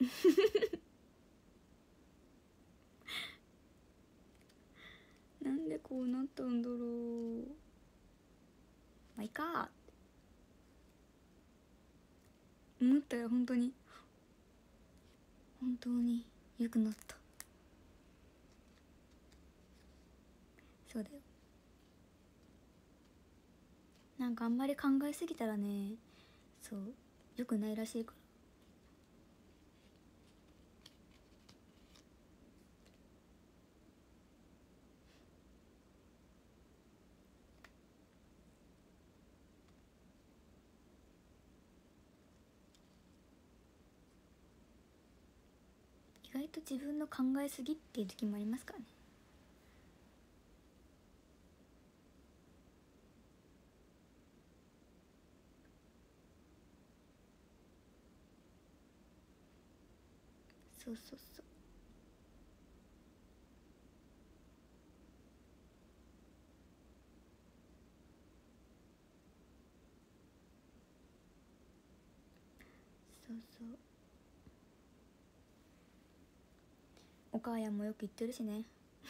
なんでこうなったんだろう。まあいいかって思ったら本当に良くなった。そうだよ。なんかあんまり考えすぎたらね、そう良くないらしいから。 と自分の考えすぎっていう時もありますからね。そうそうそう。そうそう。お母やんもよく言ってるしね。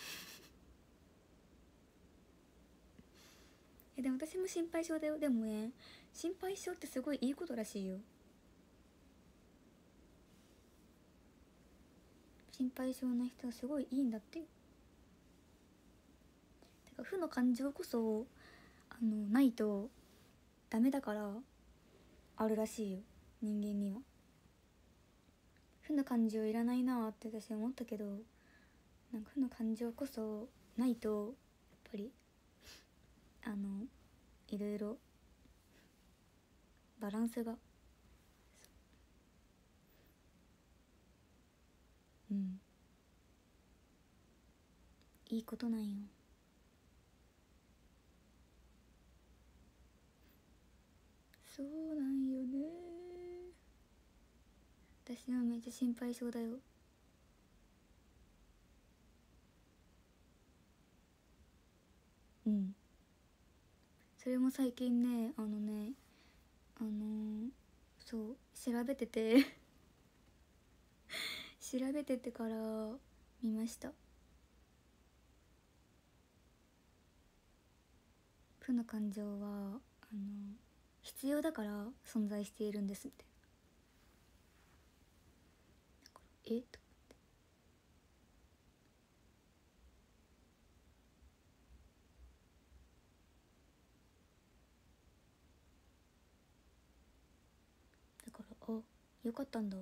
でも私も心配性だよ。でもね、心配性ってすごいいいことらしいよ。心配性な人はすごいいいんだってよ。てか負の感情こそないとダメだからあるらしいよ、人間には。負の感情いらないなって私は思ったけど、なんか負の感情こそないとやっぱりいろいろバランスが、うん、いいことなんよ。そうなんよね。私はめっちゃ心配性だよ。うん。それも最近ね、あのーそう調べてて調べててから見ました。負の感情は必要だから存在しているんですみたいな。とだから、あ、よかったんだって。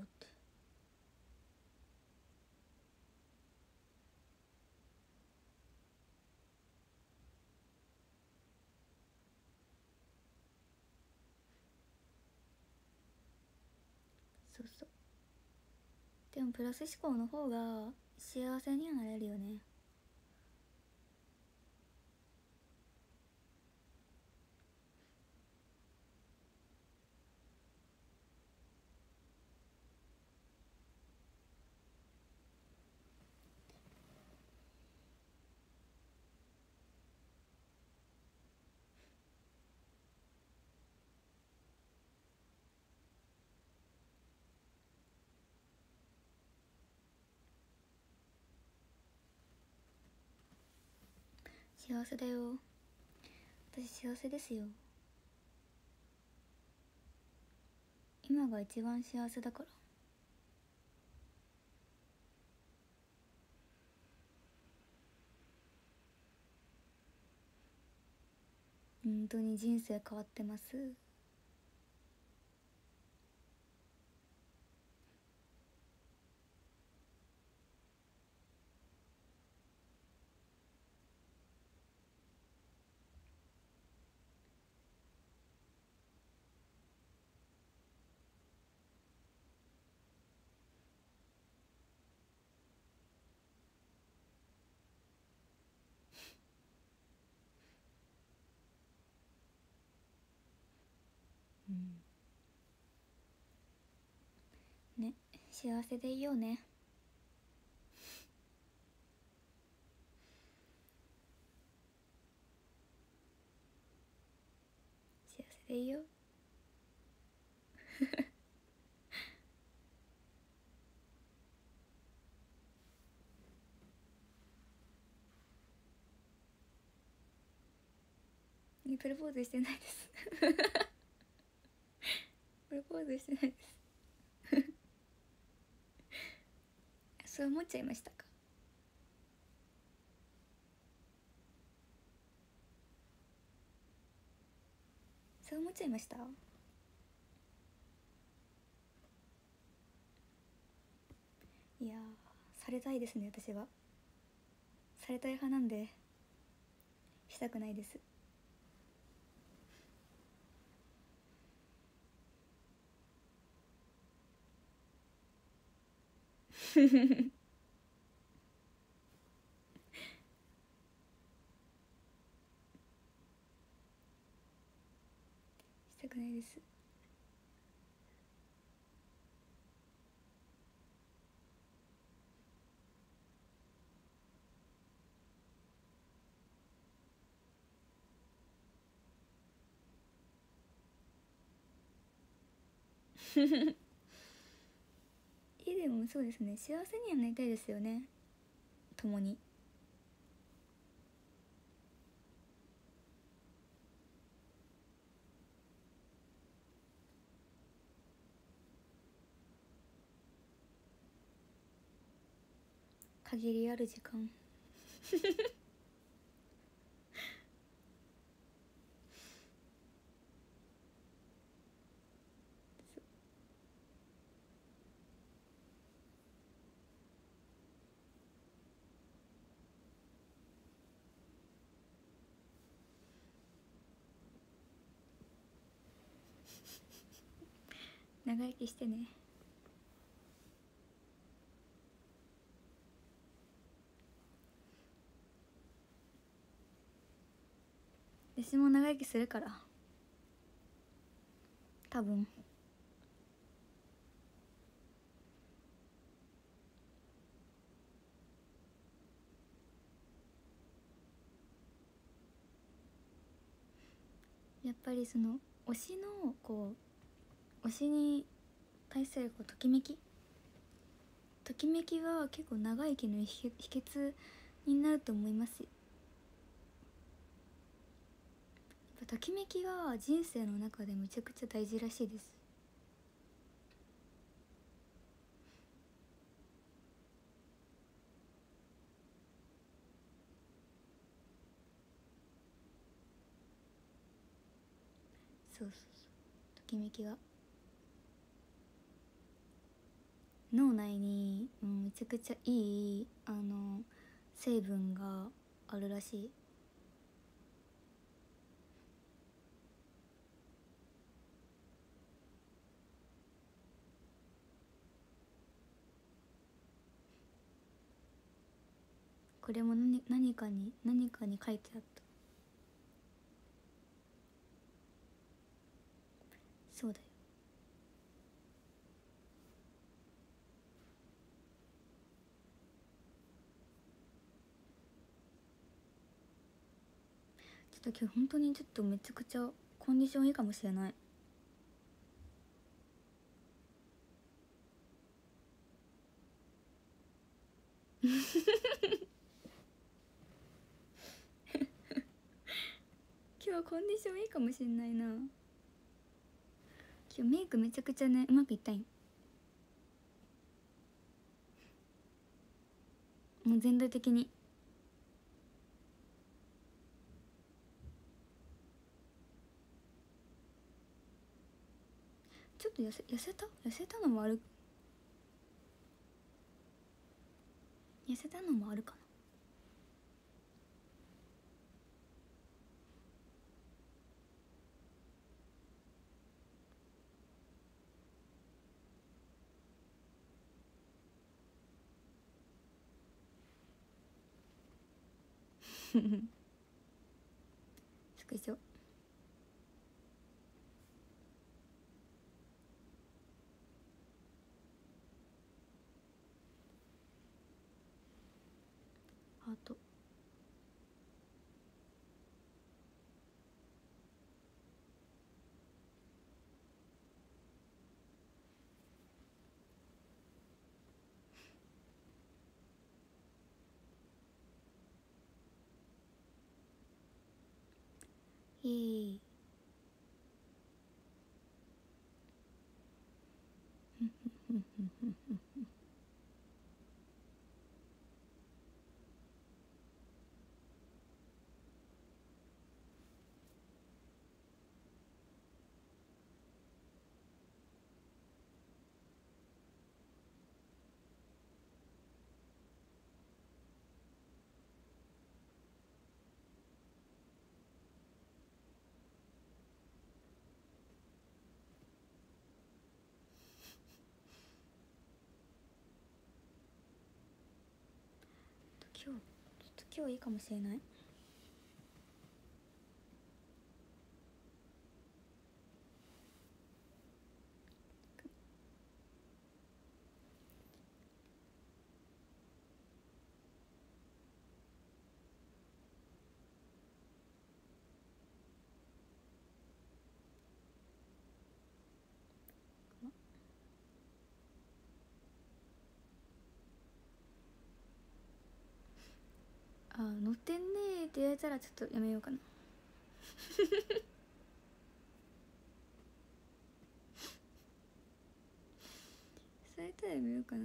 そうそう。でもプラス思考の方が幸せにはなれるよね。幸せだよ。私幸せですよ。今が一番幸せだから。本当に人生変わってます。うんね、幸せでいようね。幸せでいよう。プロポーズしてないですプロポーズしてないです。そう思っちゃいましたか。そう思っちゃいました。いやされたいですね。私はされたい派なんでしたくないですくないです。でもそうですね、幸せにはなりたいですよね、共に。限りある時間長生きしてね。私も長生きするから多分。やっぱりその推しのこう推しに対するこうときめきが結構長生きの秘訣になると思います。やっぱときめきが人生の中でめちゃくちゃ大事らしいです。そうそうそう、ときめきが脳内に、めちゃくちゃいい成分があるらしい。これも何かに書いてあった。そうだよ。ちょっと今日本当にちょっとめちゃくちゃコンディションいいかもしれない。今日コンディションいいかもしれないな。今日メイクめちゃくちゃねうまくいったんよ。もう全体的に。ちょっと痩せたのもある。痩せたのもあるかな。スクショ。ハート。イエーイ。今日いいかもしれない。 モテんねーって言われたらちょっとやめようかなそれとやめようかな。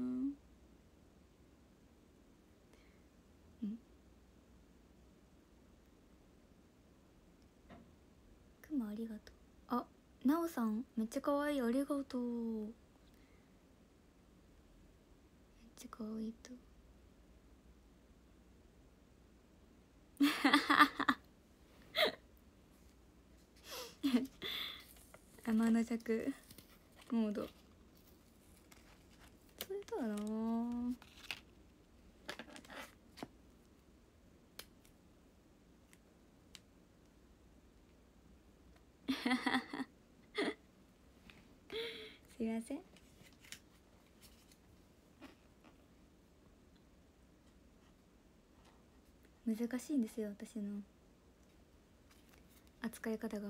くまありがとう。あ、なおさんめっちゃ可愛い、ありがとう。めっちゃ可愛いと天の弱モード。それとはなすいません。難しいんですよ私の扱い方が。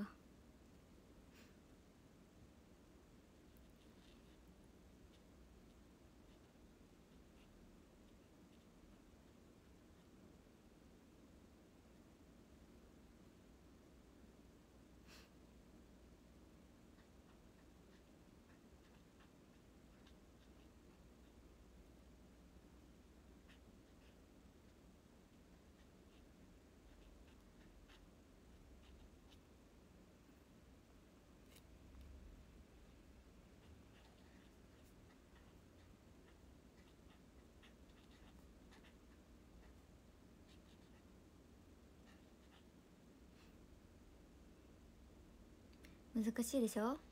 難しいでしょ。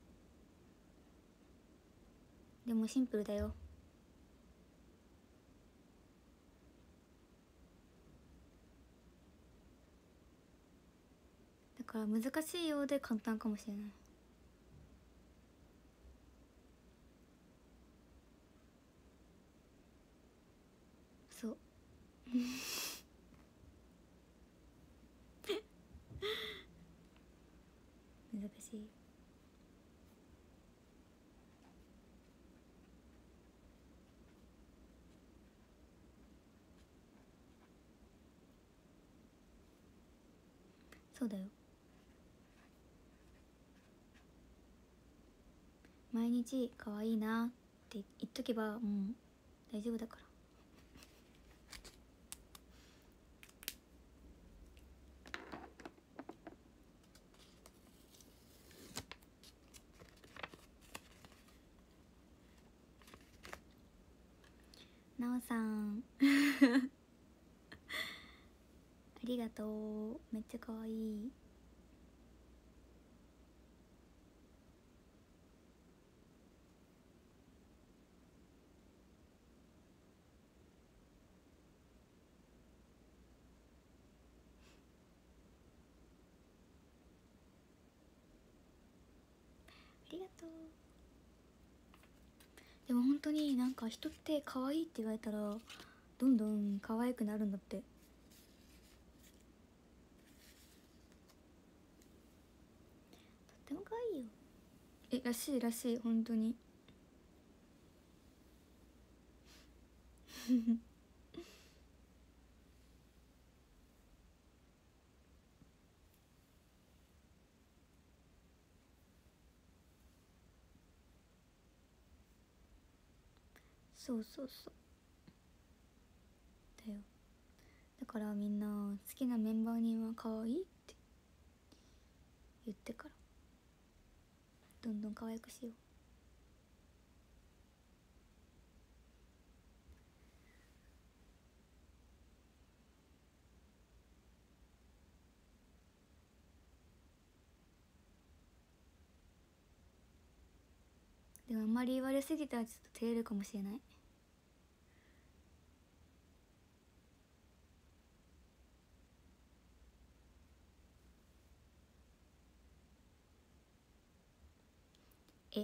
でもシンプルだよ。だから難しいようで簡単かもしれない。そう難しい。そうだよ。毎日可愛いなって言っとけばもう大丈夫だから。なおさんありがとう。めっちゃ可愛い。ありがとう。でも本当になんか人って可愛いって言われたらどんどん可愛くなるんだって。とっても可愛いよ。らしいらしい、本当にそうそうそうだよ。だからみんな好きなメンバーには可愛いって言ってからどんどん可愛くしよう。でもあんまり言われすぎたらちょっと照れるかもしれない。え、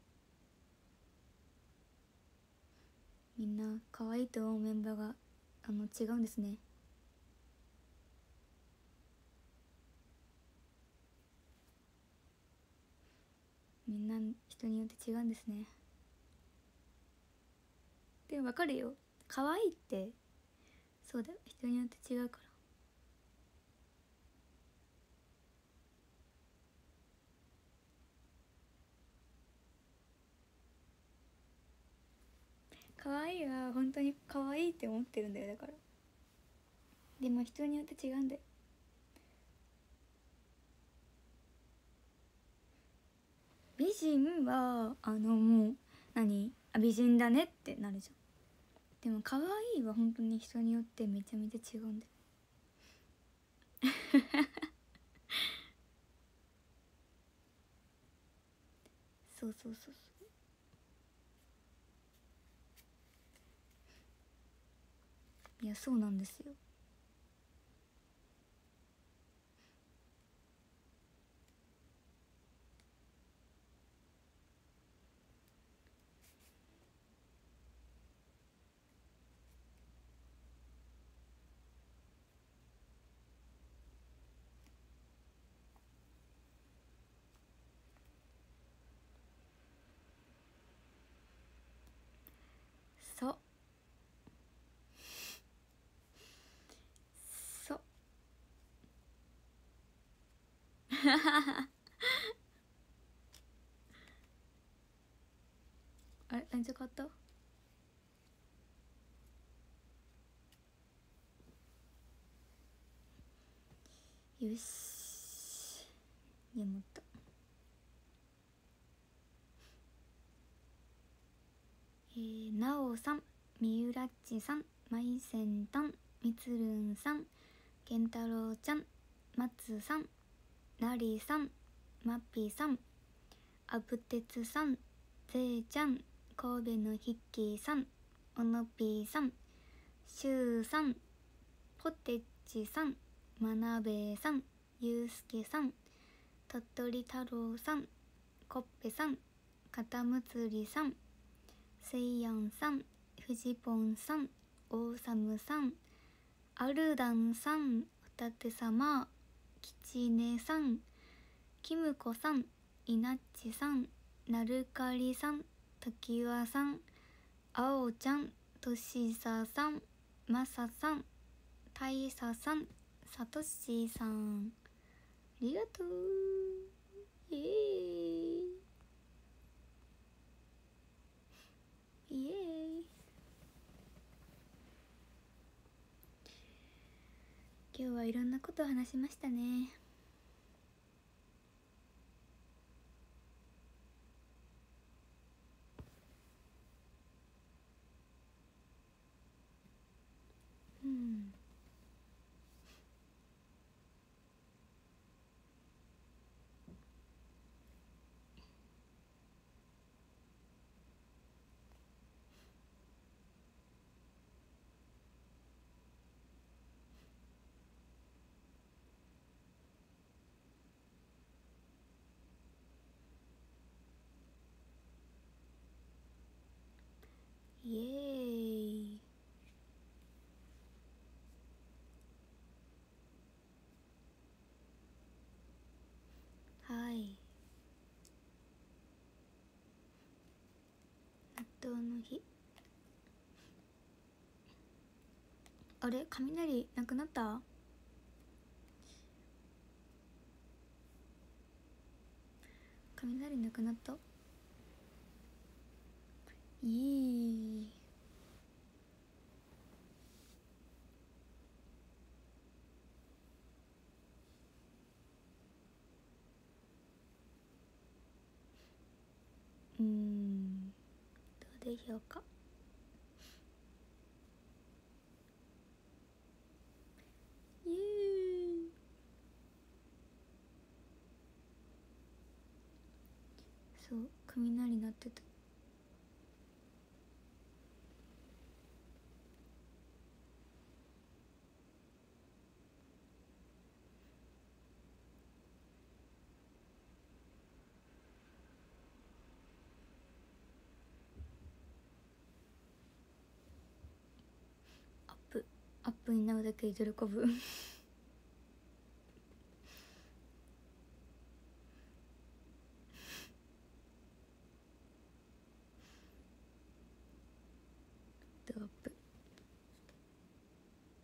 みんな可愛いと思うメンバーが違うんですね。みんな人によって違うんですね。でも分かるよ、可愛いってそうだよ、人によって違うから。可愛いは本当に可愛いって思ってるんだよ。だからでも人によって違うんだよ。美人はもう美人だねってなるじゃん。でも可愛いは本当に人によってめちゃめちゃ違うんだよ。そうそうそうそう。いやそうなんですよ。そうそう。あれ何時買った？よし、メモった。なおさん、みゆらっちさん、まいせんたん、みつるんさん、けんたろうちゃん、まつさん、なりさん、まっぴさん、あぶてつさん、ぜいちゃん、神戸のヒッキーさん、おのぴーさん、しゅうさん、ポテチさん、まなべさん、ゆうすけさん、鳥取太郎さん、こっぺさん、かたむつりさん、せいやんさん、ふじぽんさん、おうさむさん、アルダンさん、ふたてさま、きちねさん、きむこさん、いなっちさん、なるかりさん、ときわさん、あおちゃん、としささん、まささん、たいささん、さとしさん、ありがとう。イエーイイエーイ。今日はいろんなことを話しましたね。うん。イエーイ。はい。納豆の日。あれ雷なくなった？雷なくなった？いい。どうでしょうか。イエーイ。そう雷鳴ってた。アップになるだけで喜ぶ。ドアップ。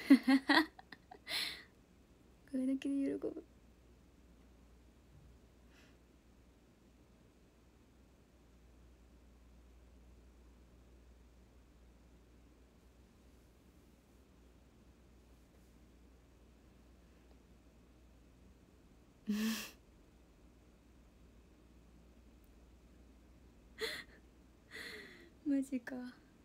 これだけで喜ぶ。マジか。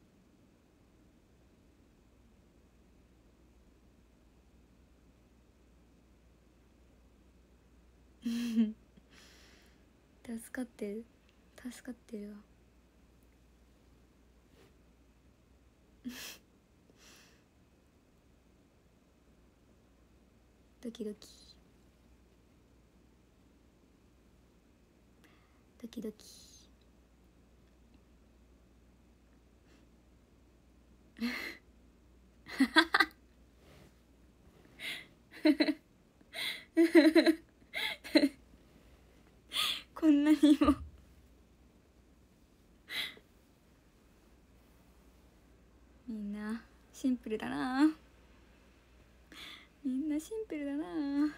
助かってる、助かってるわ。ドキドキドキドキ。こんなにもみんなシンプルだな、みんなシンプルだな。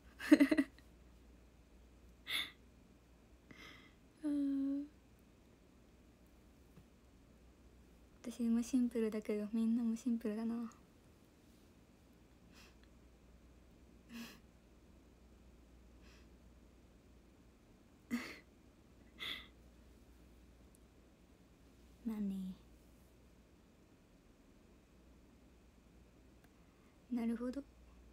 私もシンプルだけどみんなもシンプルだな。何？なるほど、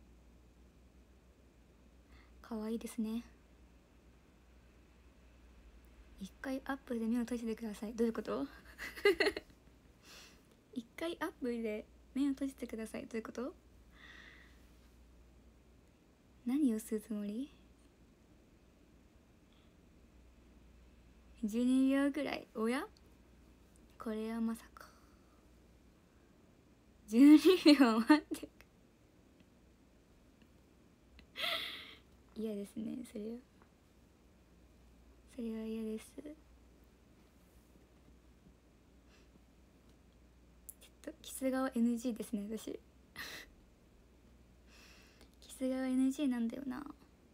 可愛いですね。一回アップルで目を閉じてください。どういうこと？一回アップルで目を閉じてください。どういうこと？何をするつもり？12秒ぐらい。おや、これはまさか。12秒待って。嫌ですね、それは。それは嫌です。ちょっとキス顔 NG ですね、私。キス顔 NG なんだよな。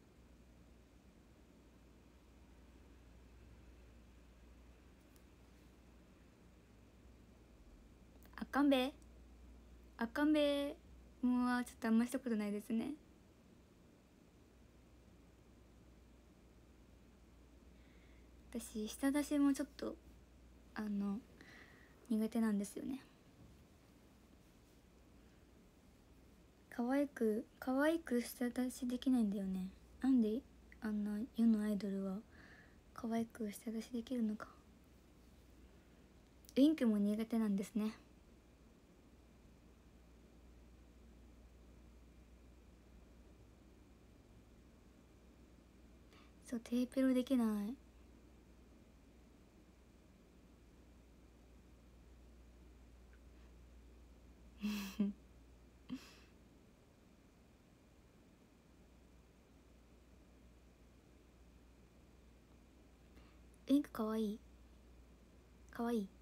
赤んべ、赤んべもうちょっとあんましたことないですね。私舌出しもちょっと苦手なんですよね。可愛く舌出しできないんだよね。なんであんな世のアイドルは可愛く舌出しできるのか。ウインクも苦手なんですね。そう、テーペロできない。ウインクかわいい、かわいい。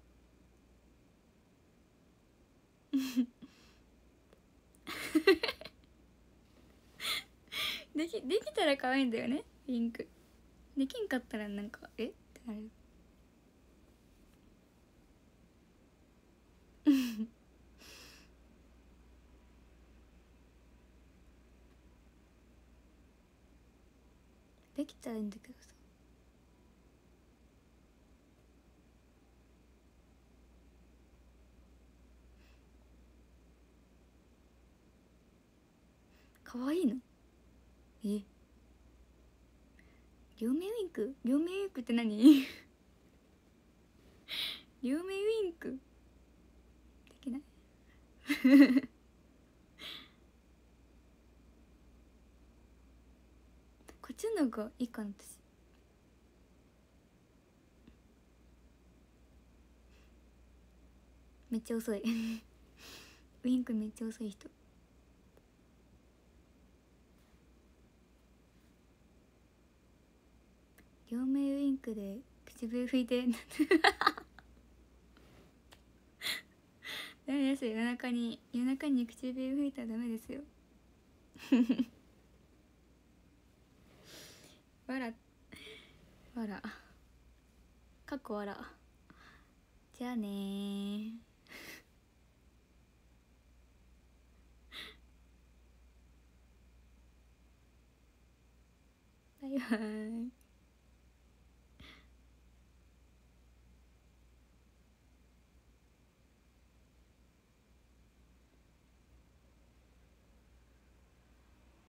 できたら可愛いんだよね、ウインク。できんかったらなんかってなる。できたらいいんだけどさ。可愛いの？え、両目ウインク？両目ウインクって何？両目ウインクできない。こっちの方がいいかな、私。めっちゃ遅い。ウインクめっちゃ遅い人。両目ウインクで唇拭いて。 ダメですよ。夜中に唇吹いたらダメですよ。わらわらかっこわら。じゃあねー。バイバイ。